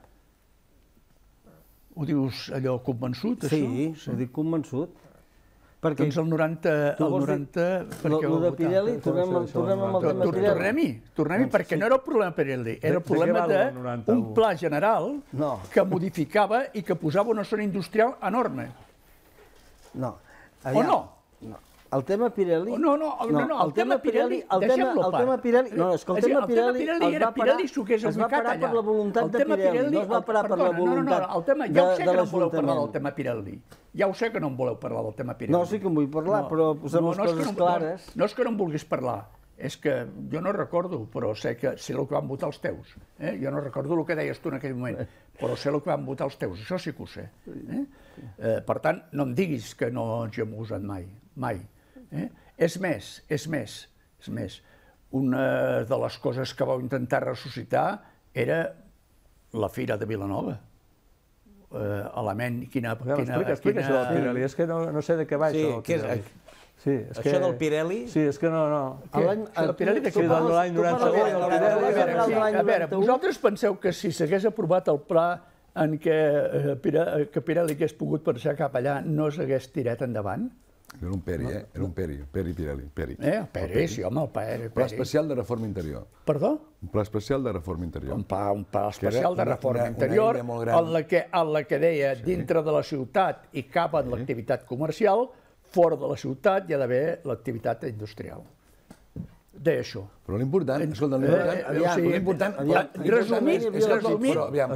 Ho dius allò convençut, això? Sí, ho dic convençut. Doncs el noranta... El de Pirelli, tornem amb el tema Pirelli. Tornem-hi, tornem-hi, perquè no era el problema Pirelli, era el problema d'un pla general que modificava i que posava una zona industrial enorme. No. O no? El tema Pirelli... No, no, no, el tema Pirelli, deixem-lo part. El tema Pirelli... No, és que el tema Pirelli es va parar per la voluntat de Pirelli, no es va parar per la voluntat de l'Ajuntament. Ja ho sé que no em voleu parlar del tema Pirelli. Ja ho sé que no em voleu parlar del tema Pirelli. No, sí que en vull parlar, però posem les coses clares. No és que no em vulguis parlar, és que jo no recordo, però sé que sé el que van votar els teus. Jo no recordo el que deies tu en aquell moment, però sé el que van votar els teus, això sí que ho sé. Per tant, no em diguis que no ens hi hem usat mai, mai. És més, és més, és més. Una de les coses que vau intentar ressuscitar era la Fira de Vilanova. Element, quina... Explica, explica això del Pirelli, és que no sé de què va això del Pirelli. Això del Pirelli? Sí, és que no... El Pirelli de què va? L'any noranta-u. A veure, vosaltres penseu que si s'hagués aprovat el pla en què Pirelli hagués pogut marxar cap allà, no s'hagués tirat endavant? Era un Peri, eh? Era un Peri, Peri Pirelli, Peri. Eh, el Peri, sí, home, el Peri. Pla especial de reforma interior. Perdó? Un pla especial de reforma interior. Un pla, un pla especial de reforma una, interior, una molt gran. en la, que, en la que deia sí. dintre de la ciutat i cap en sí. l'activitat comercial, fora de la ciutat hi ha d'haver l'activitat industrial. Deia això. Però l'important, escolta, l'important... Resumit, resumit,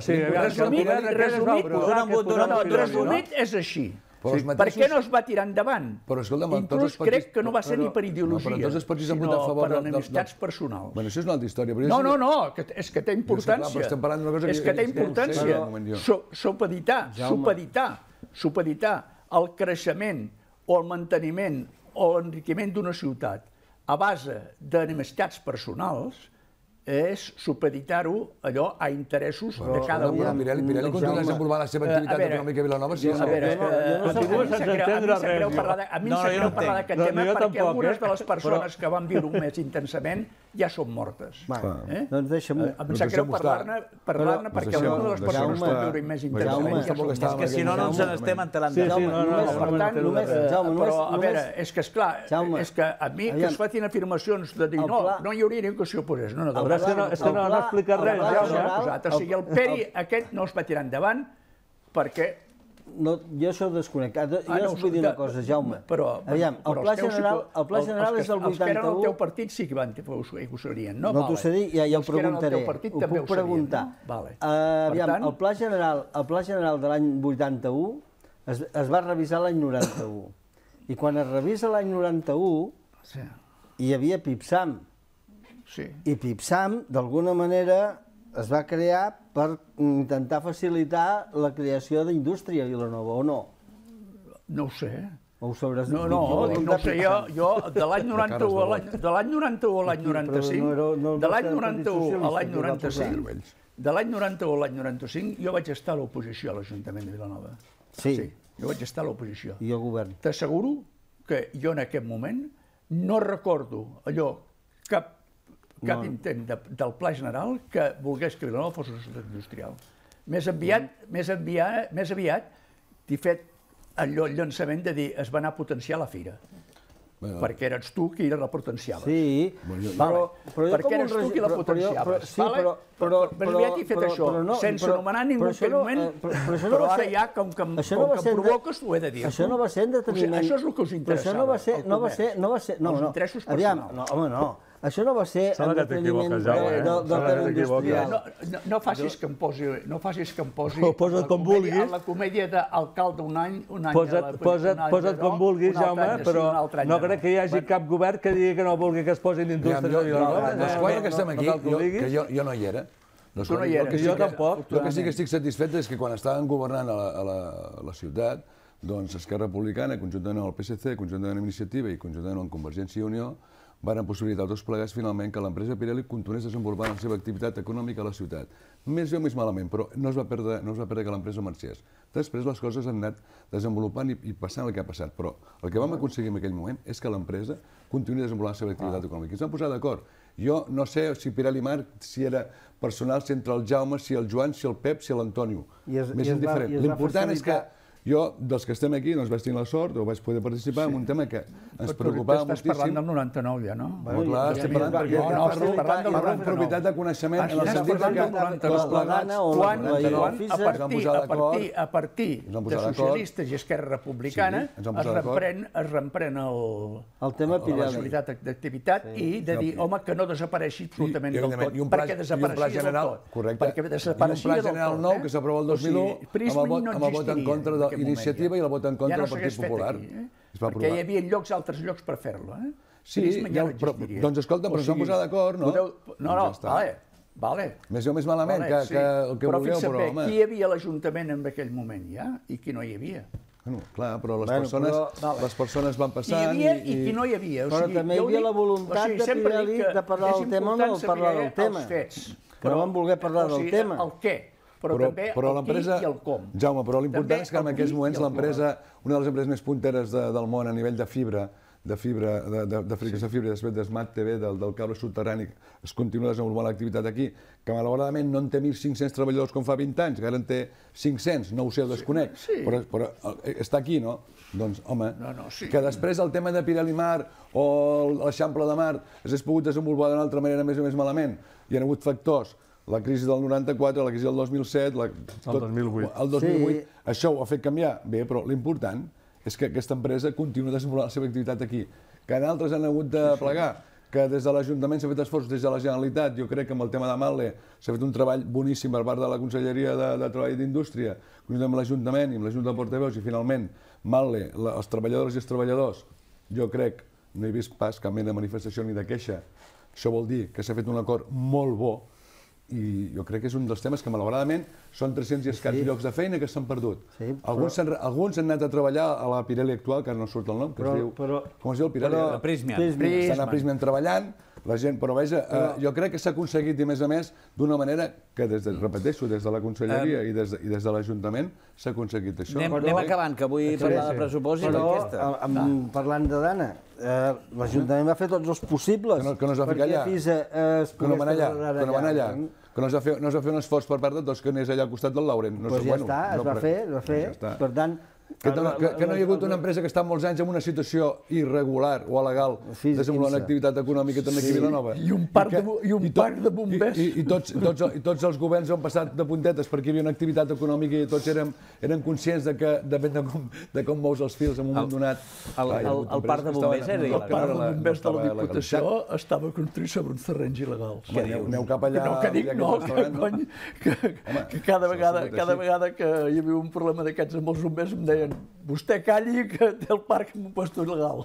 resumit, resumit és així. Per què no es va tirar endavant? Inclús crec que no va ser ni per ideologia, sinó per enemistats personals. Bueno, això és una altra història. No, no, no, és que té importància. És que té importància. Supeditar, supeditar, supeditar el creixement o el manteniment o l'enriquiment d'una ciutat a base d'enemistats personals és supeditar-ho allò a interessos de cada un. Pirelli, Pirelli continua desenvolupant la seva activitat econòmica a Vilanova. A veure, continua sense entendre res. A mi em sap greu parlar d'aquest tema perquè algunes de les persones que van viure més intensament ja són mortes. Doncs deixa'm-ho. Em sap greu parlar-ne perquè algunes de les persones que van viure més intensament ja són mortes. És que si no, no ens n'estem enterant de res. Per tant, però a veure, és que esclar, és que a mi que es facin afirmacions de dir no, no hi hauria ningú que s'hi oposés. No, no, és que no ha explicat res. O sigui, el Peri aquest no es va tirar endavant perquè... Jo això ho desconec. Jo us vull dir una cosa, Jaume. Aviam, el Pla General és del vuitanta-u... Els que eren al teu partit sí que ho serien, no? No t'ho sé dir, ja ho preguntaré. Ho puc preguntar. Aviam, el Pla General de l'any vuitanta-u es va revisar l'any noranta-u. I quan es revisa l'any noranta-u hi havia PIPSAM. I PIPSAM, d'alguna manera, es va crear per intentar facilitar la creació d'indústria a Vilanova, o no? No ho sé. O ho sabràs? No, no, no ho sé. Jo, de l'any noranta-u a l'any noranta-cinc, de l'any noranta-u a l'any noranta-cinc, de l'any noranta-u a l'any noranta-cinc, jo vaig estar a l'oposició a l'Ajuntament de Vilanova. Sí. Jo vaig estar a l'oposició. I al govern. T'asseguro que jo en aquest moment no recordo allò, cap cap intent del Pla General que volgués que Vilanova fos una ciutat industrial. Més aviat, més aviat, més aviat, t'he fet el llançament de dir es va anar a potenciar la fira. Perquè eres tu qui la potenciaves. Sí, però... Perquè eres tu qui la potenciaves. Sí, però... Més aviat he fet això, sense anomenar ningú en aquell moment, però ara ja, com que em provoques, ho he de dir. Això no va ser en deteniment... Això és el que us interessava, els interessos personals. Home, no. Això no va ser en deteniment del tema industrial. No facis que em posi... No facis que em posi... Posa't com vulguis. A la comèdia d'alcalde un any... Posa't com vulguis, Jaume, però no crec que hi hagi cap govern que digui que no vulgui que es posin indústries a Vilanova. Els quatre que estem aquí, que jo no hi era, tu no hi eres. Jo tampoc. El que sí que estic satisfet és que quan estàvem governant a la ciutat, doncs Esquerra Republicana, conjuntament amb el P S C, conjuntament amb Iniciativa i conjuntament amb Convergència i Unió, varen possibilitar tots plegats finalment que l'empresa Pirelli continués desenvolupant la seva activitat econòmica a la ciutat. Més bé o més malament, però no es va perdre que l'empresa marxés. Després les coses han anat desenvolupant i passant el que ha passat, però el que vam aconseguir en aquell moment és que l'empresa continuï desenvolupant la seva activitat econòmica. I ens vam posar d'acord. Jo no sé si Pirelli Marc, si era personal, si entre el Jaume, si el Joan, si el Pep, si l'Antonio. Més indiferent. L'important és que jo, dels que estem aquí, doncs vaig tenir la sort o vaig poder participar en un tema que ens preocupava moltíssim. Estàs parlant del noranta-nou ja, no? Molt clar, estem parlant perquè parlant de propietat de coneixement en el sentit que tots plegats a partir de socialistes i Esquerra Republicana es reprèn el tema la societat d'activitat i de dir, home, que no desapareixi absolutament del tot, perquè desapareixia del tot. Perquè desapareixia del tot. I un pla general nou que s'aprova el dos mil u amb el vot en contra Iniciativa i el vot en contra del Partit Popular. Perquè hi havia llocs, altres llocs per fer-lo. Sí, doncs escolta, però ens vam posar d'acord, no? No, no, vale, vale. Més o més malament que el que vulgueu, però home... Però qui hi havia a l'Ajuntament en aquell moment ja i qui no hi havia? Clar, però les persones van passant i... Hi havia i qui no hi havia. Però també hi havia la voluntat de Pirelli de parlar del tema o no parlar del tema. Que no van voler parlar del tema. El què? Però també el qui i el com. Jaume, però l'important és que en aquests moments l'empresa, una de les empreses més punteres del món a nivell de fibra, de fibra, de freqüències de fibra i després de Smart T V, del cable subterrani, es continua desenvolupant l'activitat aquí, que malauradament no en té mil cinc-cents treballadors com fa vint anys, que ara en té cinc-cents, no ho sé, ho desconec, però està aquí, no? Doncs, home, que després el tema de Pirelli Mar o l'Eixample de Mar s'hagués pogut desenvolupar d'una altra manera més o més malament. Hi ha hagut factors, la crisi del noranta-quatre, la crisi del dos mil set, el dos mil vuit. El dos mil vuit, això ho ha fet canviar. Bé, però l'important és que aquesta empresa continua desenvolupant la seva activitat aquí. Que d'altres han hagut de plegar, que des de l'Ajuntament s'ha fet esforços, des de la Generalitat, jo crec que amb el tema de Manle s'ha fet un treball boníssim per part de la Conselleria de Treball i d'Indústria, conjuntament amb l'Ajuntament i amb l'Ajuntament de Portaveus, i finalment Manle, els treballadors i els treballadors, jo crec, no he vist pas cap mena de manifestació ni de queixa. Això vol dir que s'ha fet un acord molt bo, i jo crec que és un dels temes que, malauradament, són tres-cents i escaig llocs de feina que s'han perdut. Alguns han anat a treballar a la Pirelli actual, que ara no surt el nom, que es diu... Com es diu el Pirelli? A Prysmian. Estan a Prysmian treballant, la gent, però veja, jo crec que s'ha aconseguit, i a més a més, d'una manera que, repeteixo, des de la Conselleria i des de l'Ajuntament, s'ha aconseguit això. Anem acabant, que vull parlar de pressupost i d'enquesta. Però, parlant de Dana, l'Ajuntament va fer tots els possibles perquè Fisa es pogués treballar allà. Que no es va fer un esforç per part de tots que anés allà al costat del Lauren. Doncs ja està, es va fer, es va fer. Per tant... Que no hi ha hagut una empresa que està molts anys en una situació irregular o alegal desenvolupant activitat econòmica també aquí a Vilanova. I un parc de bombers. I tots els governs han passat de puntetes perquè hi havia una activitat econòmica i tots eren conscients que depèn de com mous els fils en un moment donat. El parc de bombers era il·legal. El parc de bombers de la Diputació estava construït sobre uns terrenys il·legals. Aneu cap allà... No, que dic no, que cony, que cada vegada que hi havia un problema d'aquests amb els bombers em deien vostè calli que té el parc en un puesto il·legal.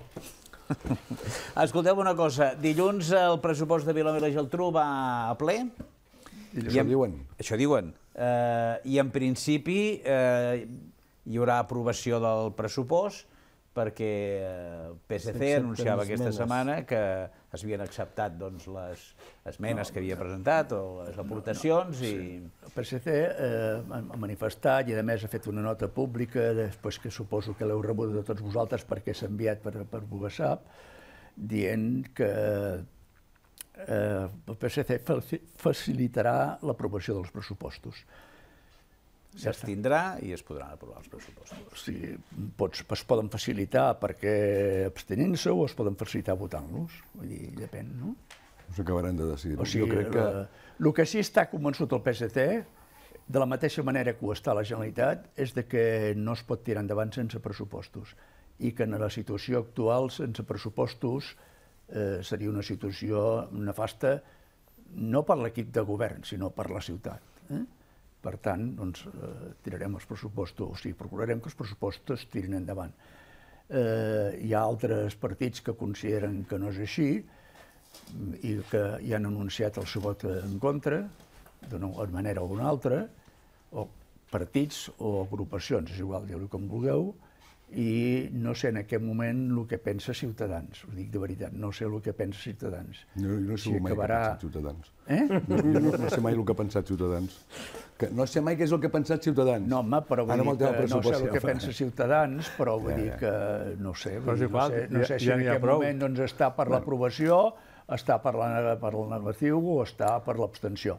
Escolteu una cosa, dilluns el pressupost de Vilanova i la Geltrú va a ple? Això diuen. Això diuen. I en principi hi haurà aprovació del pressupost perquè el P S C anunciava aquesta setmana que s'havien acceptat les esmenes que havia presentat o les aportacions. El P S C ha manifestat i a més ha fet una nota pública després que suposo que l'heu rebut de tots vosaltres perquè s'ha enviat per WhatsApp dient que el P S C facilitarà l'aprovació dels pressupostos. S'abstindrà i es podran aprovar els pressupostos. Sí, es poden facilitar perquè abstenint-se o es poden facilitar votant-los. Vull dir, depèn, no? S'acabaran de decidir. O sigui, el que sí està convençut el P S C, de la mateixa manera que ho està la Generalitat, és que no es pot tirar endavant sense pressupostos i que en la situació actual, sense pressupostos, seria una situació nefasta no per l'equip de govern, sinó per la ciutat. Per tant, doncs, tirarem els pressupostos, o sigui, procurarem que els pressupostos tirin endavant. Hi ha altres partits que consideren que no és així i que hi han anunciat el seu vot en contra, d'una manera o d'una altra, o partits o agrupacions, és igual, diu-ho com vulgueu, i no sé en aquest moment el que pensa Ciutadans, ho dic de veritat, no sé el que pensa Ciutadans. Jo no sé mai què ha pensat Ciutadans. Jo no sé mai el que ha pensat Ciutadans. No sé mai què és el que ha pensat Ciutadans. No, home, però vull dir que no sé el que pensa Ciutadans, però vull dir que no sé, no sé si en aquest moment està per l'aprovació, està per el negatiu o està per l'abstenció.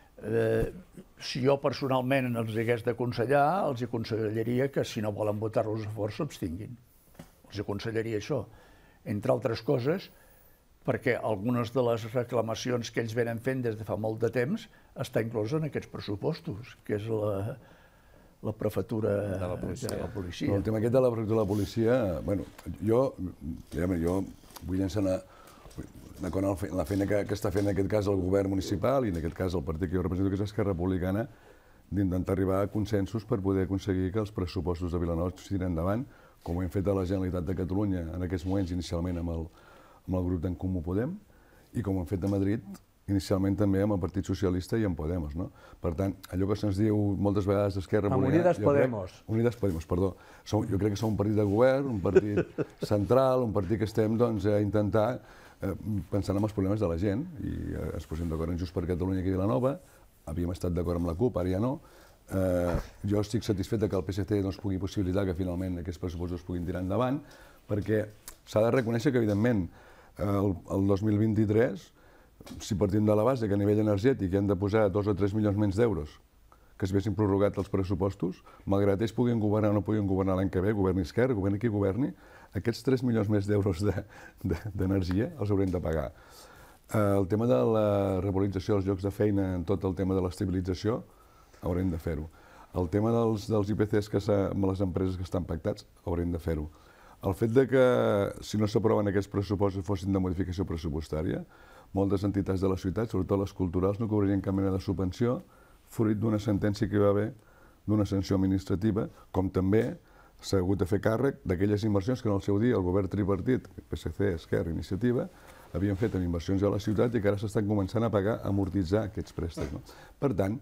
Si jo personalment els hagués d'aconsellar, els aconsellaria que si no volen votar-los a favor s'abstinguin. Els aconsellaria això, entre altres coses, perquè algunes de les reclamacions que ells venen fent des de fa molt de temps està inclosa en aquests pressupostos, que és la prefectura de la policia. El tema aquest de la prefectura de la policia, bueno, jo vull llançar la feina que està fent en aquest cas el govern municipal i en aquest cas el partit que jo represento, que és Esquerra Republicana, d'intentar arribar a consensos per poder aconseguir que els pressupostos de Vilanova es tirin endavant, com ho hem fet a la Generalitat de Catalunya en aquests moments, inicialment amb el grup d'en Comú Podem, i com ho hem fet a Madrid, inicialment també amb el Partit Socialista i amb Podemos. Per tant, allò que se'ns diu moltes vegades d'Esquerra Republicana... Unides Podemos. Unides Podemos, perdó. Jo crec que som un partit de govern, un partit central, un partit que estem a intentar pensant en els problemes de la gent i ens posem d'acord en Junts per Catalunya aquí a Vilanova, havíem estat d'acord amb la CUP, ara ja no. Jo estic satisfet que el P S C no es pugui possibilitar que finalment aquests pressupostos es puguin tirar endavant perquè s'ha de reconèixer que, evidentment, el dos mil vint-i-tres, si partim de la base que a nivell energètic hem de posar dos o tres milions menys d'euros que es vessin prorrogat els pressupostos, malgrat ells puguin governar o no puguin governar l'any que ve, governi Esquerra, governi qui governi, aquests tres milions més d'euros d'energia els haurem de pagar. El tema de la revalorització dels llocs de feina en tot el tema de l'estabilització, haurem de fer-ho. El tema dels I P Cs amb les empreses que estan pactats, haurem de fer-ho. El fet de que, si no s'aproven aquests pressupostos, fossin de modificació pressupostària, moltes entitats de la ciutat, sobretot les culturals, no cobrarien cap mena de subvenció, fruit d'una sentència que hi va haver, d'una sanció administrativa, com també s'ha hagut de fer càrrec d'aquelles inversions que en el seu dia el govern tripartit, P S C, Esquerra, Iniciativa, havien fet en inversions a la ciutat i que ara s'estan començant a pagar, a amortitzar aquests préstecs. Per tant,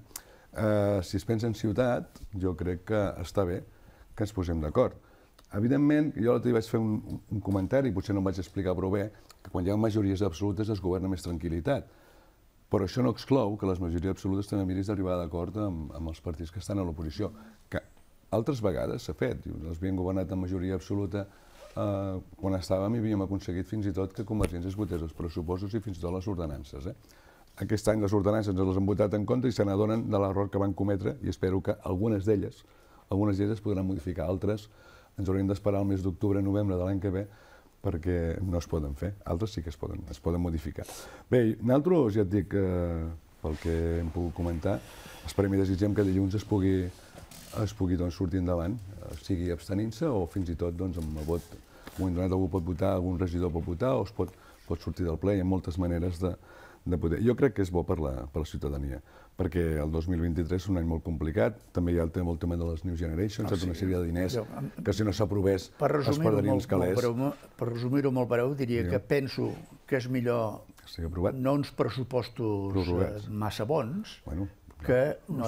si es pensa en ciutat, jo crec que està bé que ens posem d'acord. Evidentment, jo l'altre dia vaig fer un comentari, potser no em vaig explicar prou bé, que quan hi ha majories absolutes es governa més tranquil·litat. Però això no exclou que les majories absolutes també miris d'arribar d'acord amb els partits que estan a l'oposició, que altres vegades s'ha fet. Els havíem governat amb majoria absoluta quan estàvem i havíem aconseguit fins i tot que Convergència es votés els pressupostos i fins i tot les ordenances. Aquest any les ordenances ens les han votat en contra i se n'adonen de l'error que van cometre i espero que algunes d'elles, algunes d'elles es podran modificar, altres ens hauríem d'esperar el mes d'octubre, novembre de l'any que ve perquè no es poden fer, altres sí que es poden, es poden modificar. Bé, nosaltres, ja et dic, pel que hem pogut comentar, esperem i desitgem que dilluns es pugui, es pugui doncs, sortir endavant, sigui abstenint-se o fins i tot doncs, amb el vot, en un moment donat algú pot votar, algun regidor pot votar o es pot, pot sortir del ple, hi ha moltes maneres de, de poder. Jo crec que és bo per la, per la ciutadania, perquè el dos mil vint-i-tres és un any molt complicat, també hi ha el tema, el tema de les New Generations, ah, sí. Una sèrie de diners jo, que si no s'aprovés es perdrien els calés. Per resumir-ho molt breu, diria que penso que és millor no uns pressupostos massa bons, que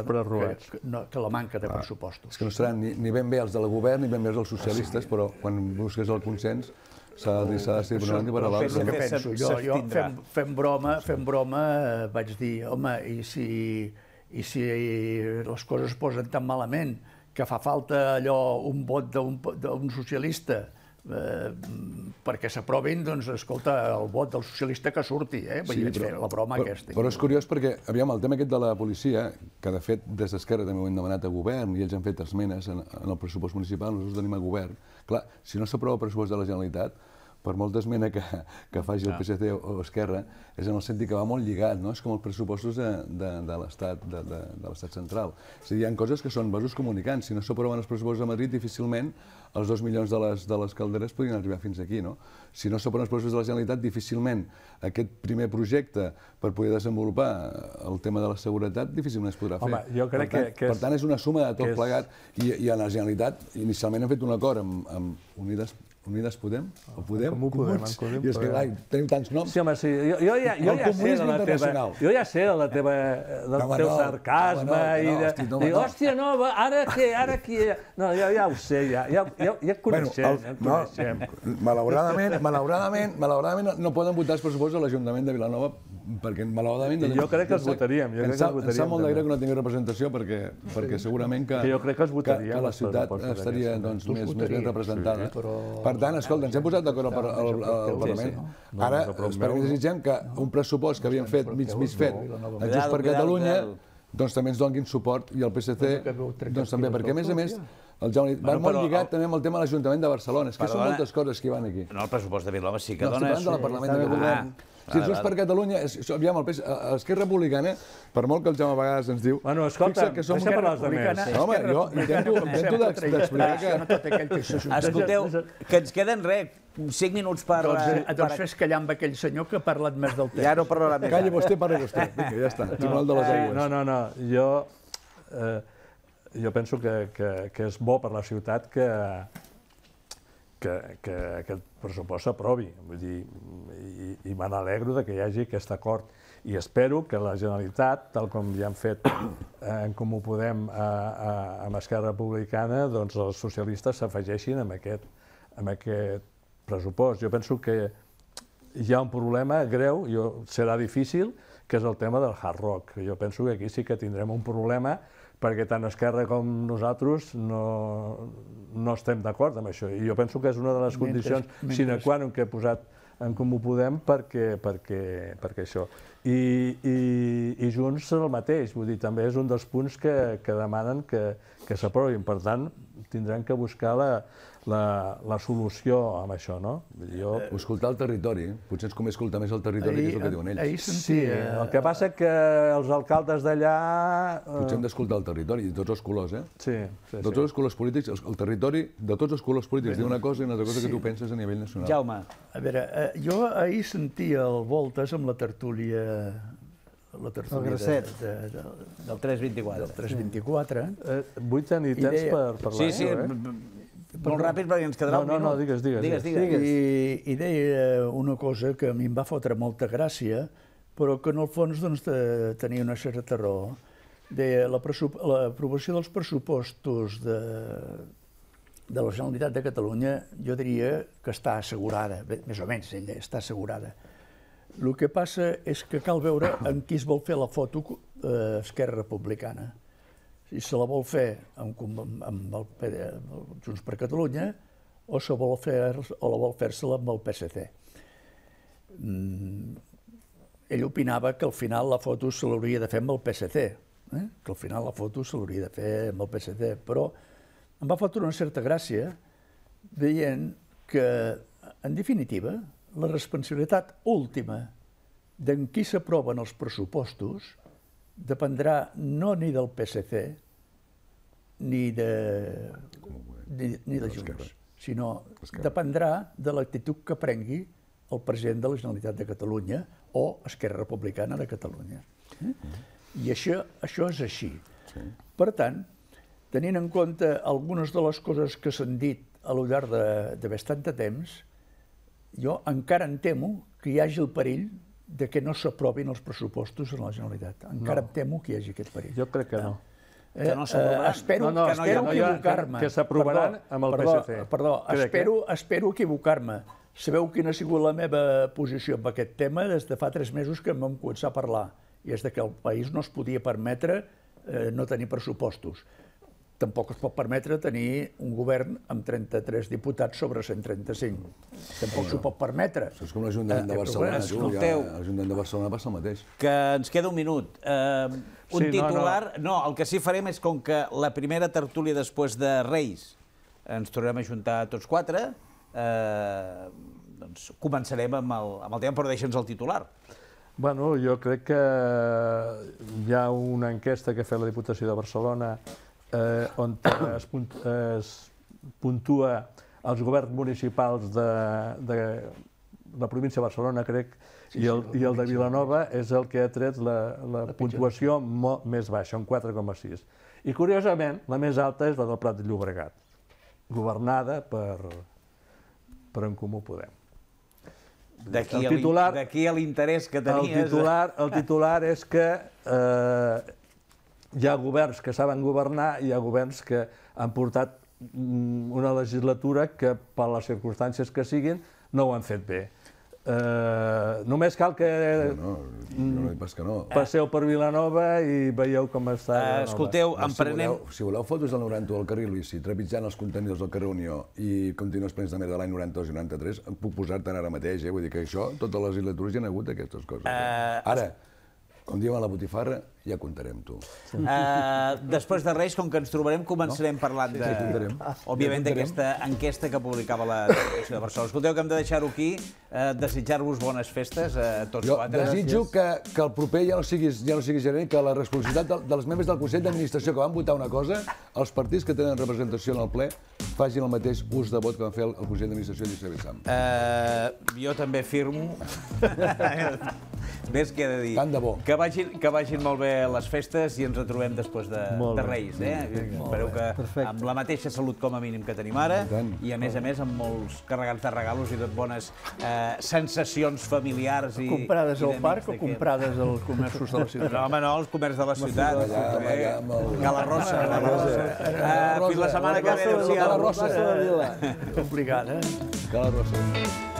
la manca de pressupostos. És que no seran ni ben bé els de la govern ni ben bé els dels socialistes, però quan busques el consens s'ha de ser per un i per l'altre. Jo, fent broma, fent broma, vaig dir, home, i si les coses es posen tan malament que fa falta allò, un vot d'un socialista perquè s'aprovin, doncs, escolta, el vot del socialista que surti, eh? Vaig fer la broma aquesta. Però és curiós perquè, aviam, el tema aquest de la policia, que de fet des d'Esquerra també ho hem demanat a govern i ells han fet esmenes en el pressupost municipal, nosaltres tenim a govern. Clar, si no s'aprova el pressupost de la Generalitat, per molta esmena que faci el P S C o Esquerra, és en el sentit que va molt lligat, no? És com els pressupostos de l'Estat central. És a dir, hi ha coses que són vasos comunicants. Si no s'aproven els pressupostos de Madrid, difícilment els dos milions de les calderes podrien arribar fins aquí, no? Si no s'aproven els pressupostos de la Generalitat, difícilment aquest primer projecte per poder desenvolupar el tema de la seguretat difícilment es podrà fer. Home, jo crec que... Per tant, és una suma de tot plegat. I a la Generalitat, inicialment hem fet un acord amb Unides Unides Podem? O Podem? Com ho podem? I és que, clar, tenim tants noms. Sí, home, sí. Jo ja sé de la teva... del teu sarcasme i de... Dic, hòstia, no, ara què? Ara qui... No, ja ho sé, ja et coneixem, ja et coneixem. Malauradament, malauradament, malauradament no poden votar els pressupostos a l'Ajuntament de Vilanova perquè malauradament... Jo crec que els votaríem. Em sap molt de greu que no tingui representació perquè segurament que la ciutat estaria més ben representada. Per tant, escolta, ens hem posat d'acord al Parlament. Ara, esperem i desitgem que un pressupost que havíem fet, mig fet, en Junts per Catalunya, doncs també ens donin suport, i el P S C doncs també, perquè a més a més va molt lligat també amb el tema de l'Ajuntament de Barcelona, és que són moltes coses que hi van aquí. No, el pressupost de Vilanova sí que dona... No, estic parlant del Parlament de Catalunya. Si Junts per Catalunya, aviam, l'Esquerra Republicana, per molt que el Jaume a vegades ens diu... Bueno, escolta, deixa parlar els altres. Home, jo intento d'explicar que... Escolteu, que ens queden res, cinc minuts per... Doncs fes callar amb aquell senyor que ha parlat més del temps. Ja no parlarà més. Calli vostè, parli vostè. Vinga, ja està. Tribunal de les Aigües. No, no, no. Jo... Jo penso que és bo per la ciutat que que aquest pressupost s'aprovi. Vull dir, i me n'alegro que hi hagi aquest acord. I espero que la Generalitat, tal com ja han fet en Comú Podem amb Esquerra Republicana, doncs els socialistes s'afegeixin amb aquest pressupost. Jo penso que hi ha un problema greu, serà difícil, que és el tema del Hard Rock. Jo penso que aquí sí que tindrem un problema perquè tant Esquerra com nosaltres no no estem d'acord amb això. I jo penso que és una de les condicions sine qua non que he posat en Comú Podem perquè això. I Junts el mateix, vull dir, també és un dels punts que demanen que s'aprovin. Per tant, tindrem que buscar la solució amb això, no? Escoltar el territori, potser ens convé escoltar més el territori, que és el que diuen ells. Sí, el que passa que els alcaldes d'allà... Potser hem d'escoltar el territori, de tots els colors, eh? Sí. De tots els colors polítics, el territori de tots els colors polítics diu una cosa i una altra cosa que tu penses a nivell nacional. Jaume. A veure, jo ahir sentia el Voltes amb la tertúlia... la tertúlia del tres vint-i-quatre. Del tres vint-i-quatre. Vull tenir temps per parlar. Sí, sí, molt ràpid perquè ens quedarà un minut. No, no, digues, digues. I deia una cosa que a mi em va fotre molta gràcia, però que en el fons tenia una certa raó. Deia, l'aprovació dels pressupostos de la Generalitat de Catalunya, jo diria que està assegurada, més o menys ella està assegurada. El que passa és que cal veure amb qui es vol fer la foto Esquerra Republicana. Si se la vol fer amb el Junts per Catalunya o la vol fer-se-la amb el P S C. Ell opinava que al final la foto se l'hauria de fer amb el P S C, que al final la foto se l'hauria de fer amb el P S C, però em va fotre una certa gràcia veient que, en definitiva, la responsabilitat última d'en qui s'aproven els pressupostos dependrà no ni del P S C ni de Junts, sinó dependrà de l'actitud que prengui el president de la Generalitat de Catalunya o Esquerra Republicana de Catalunya. I això és així. Per tant, tenint en compte algunes de les coses que s'han dit a lo llarg de bastant de temps, jo encara em temo que hi hagi el perill de que no s'aprovin els pressupostos en la Generalitat. Encara em temo que hi hagi aquest perill. Jo crec que no. Que no s'aprovaran? Espero equivocar-me. Que s'aprovaran amb el P S C. Perdó, espero equivocar-me. Sabeu quina ha sigut la meva posició en aquest tema des de fa tres mesos que em vam començar a parlar. I és que el país no es podia permetre no tenir pressupostos. Tampoc es pot permetre tenir un govern amb trenta-tres diputats sobre cent trenta-cinc. Tampoc s'ho pot permetre. Això és com l'Ajuntament de Barcelona. L'Ajuntament de Barcelona passa el mateix. Que ens queda un minut. Un titular... No, el que sí farem és com que la primera tertúlia després de Reis ens tornarem a juntar tots quatre, doncs començarem amb el tema, però deixa'ns el titular. Bueno, jo crec que hi ha una enquesta que ha fet la Diputació de Barcelona on es puntua els governs municipals de la província de Barcelona, crec, i el de Vilanova és el que ha tret la puntuació més baixa, un quatre coma sis. I, curiosament, la més alta és la del Prat de Llobregat, governada per En Comú Podem. D'aquí l'interès que tenies... El titular és que hi ha governs que saben governar i hi ha governs que han portat una legislatura que, per les circumstàncies que siguin, no ho han fet bé. Només cal que passeu per Vilanova i veieu com està. Escolteu, emprenem... Si voleu fotos del noranta al carrer Luisi, trepitjant els contenidors del carrer Unió i continues plens també de l'any noranta-dos i noranta-tres, em puc posar-te'n ara mateix, vull dir que això, totes les legislatures hi ha hagut aquestes coses. Ara, com diuen a la botifarra, ja comptarem, tu. Després de Reis, com que ens trobarem, començarem parlant, òbviament, d'aquesta enquesta que publicava la Diputació de Barcelona. Escolteu, que hem de deixar-ho aquí, desitjar-vos bones festes a tots quatre. Jo desitjo que el proper ja no sigui gerent, que la responsabilitat dels membres del Consell d'Administració que van votar una cosa, els partits que tenen representació en el ple, facin el mateix ús de vot que van fer el Consell d'Administració de l'I C B. Jo també firmo. Ves què he de dir. Tant de bo. Que vagin molt bé les festes i ens retrobem després de Reis. Espero que amb la mateixa salut com a mínim que tenim ara i a més a més amb molts carregats de regalos i tot bones sensacions familiars. Comprades al parc o comprades als comerços de la ciutat? No, home, no, als comerços de la ciutat. Cala Rossa. Fins la setmana que ve. Cala Rossa. Complicada. Cala Rossa.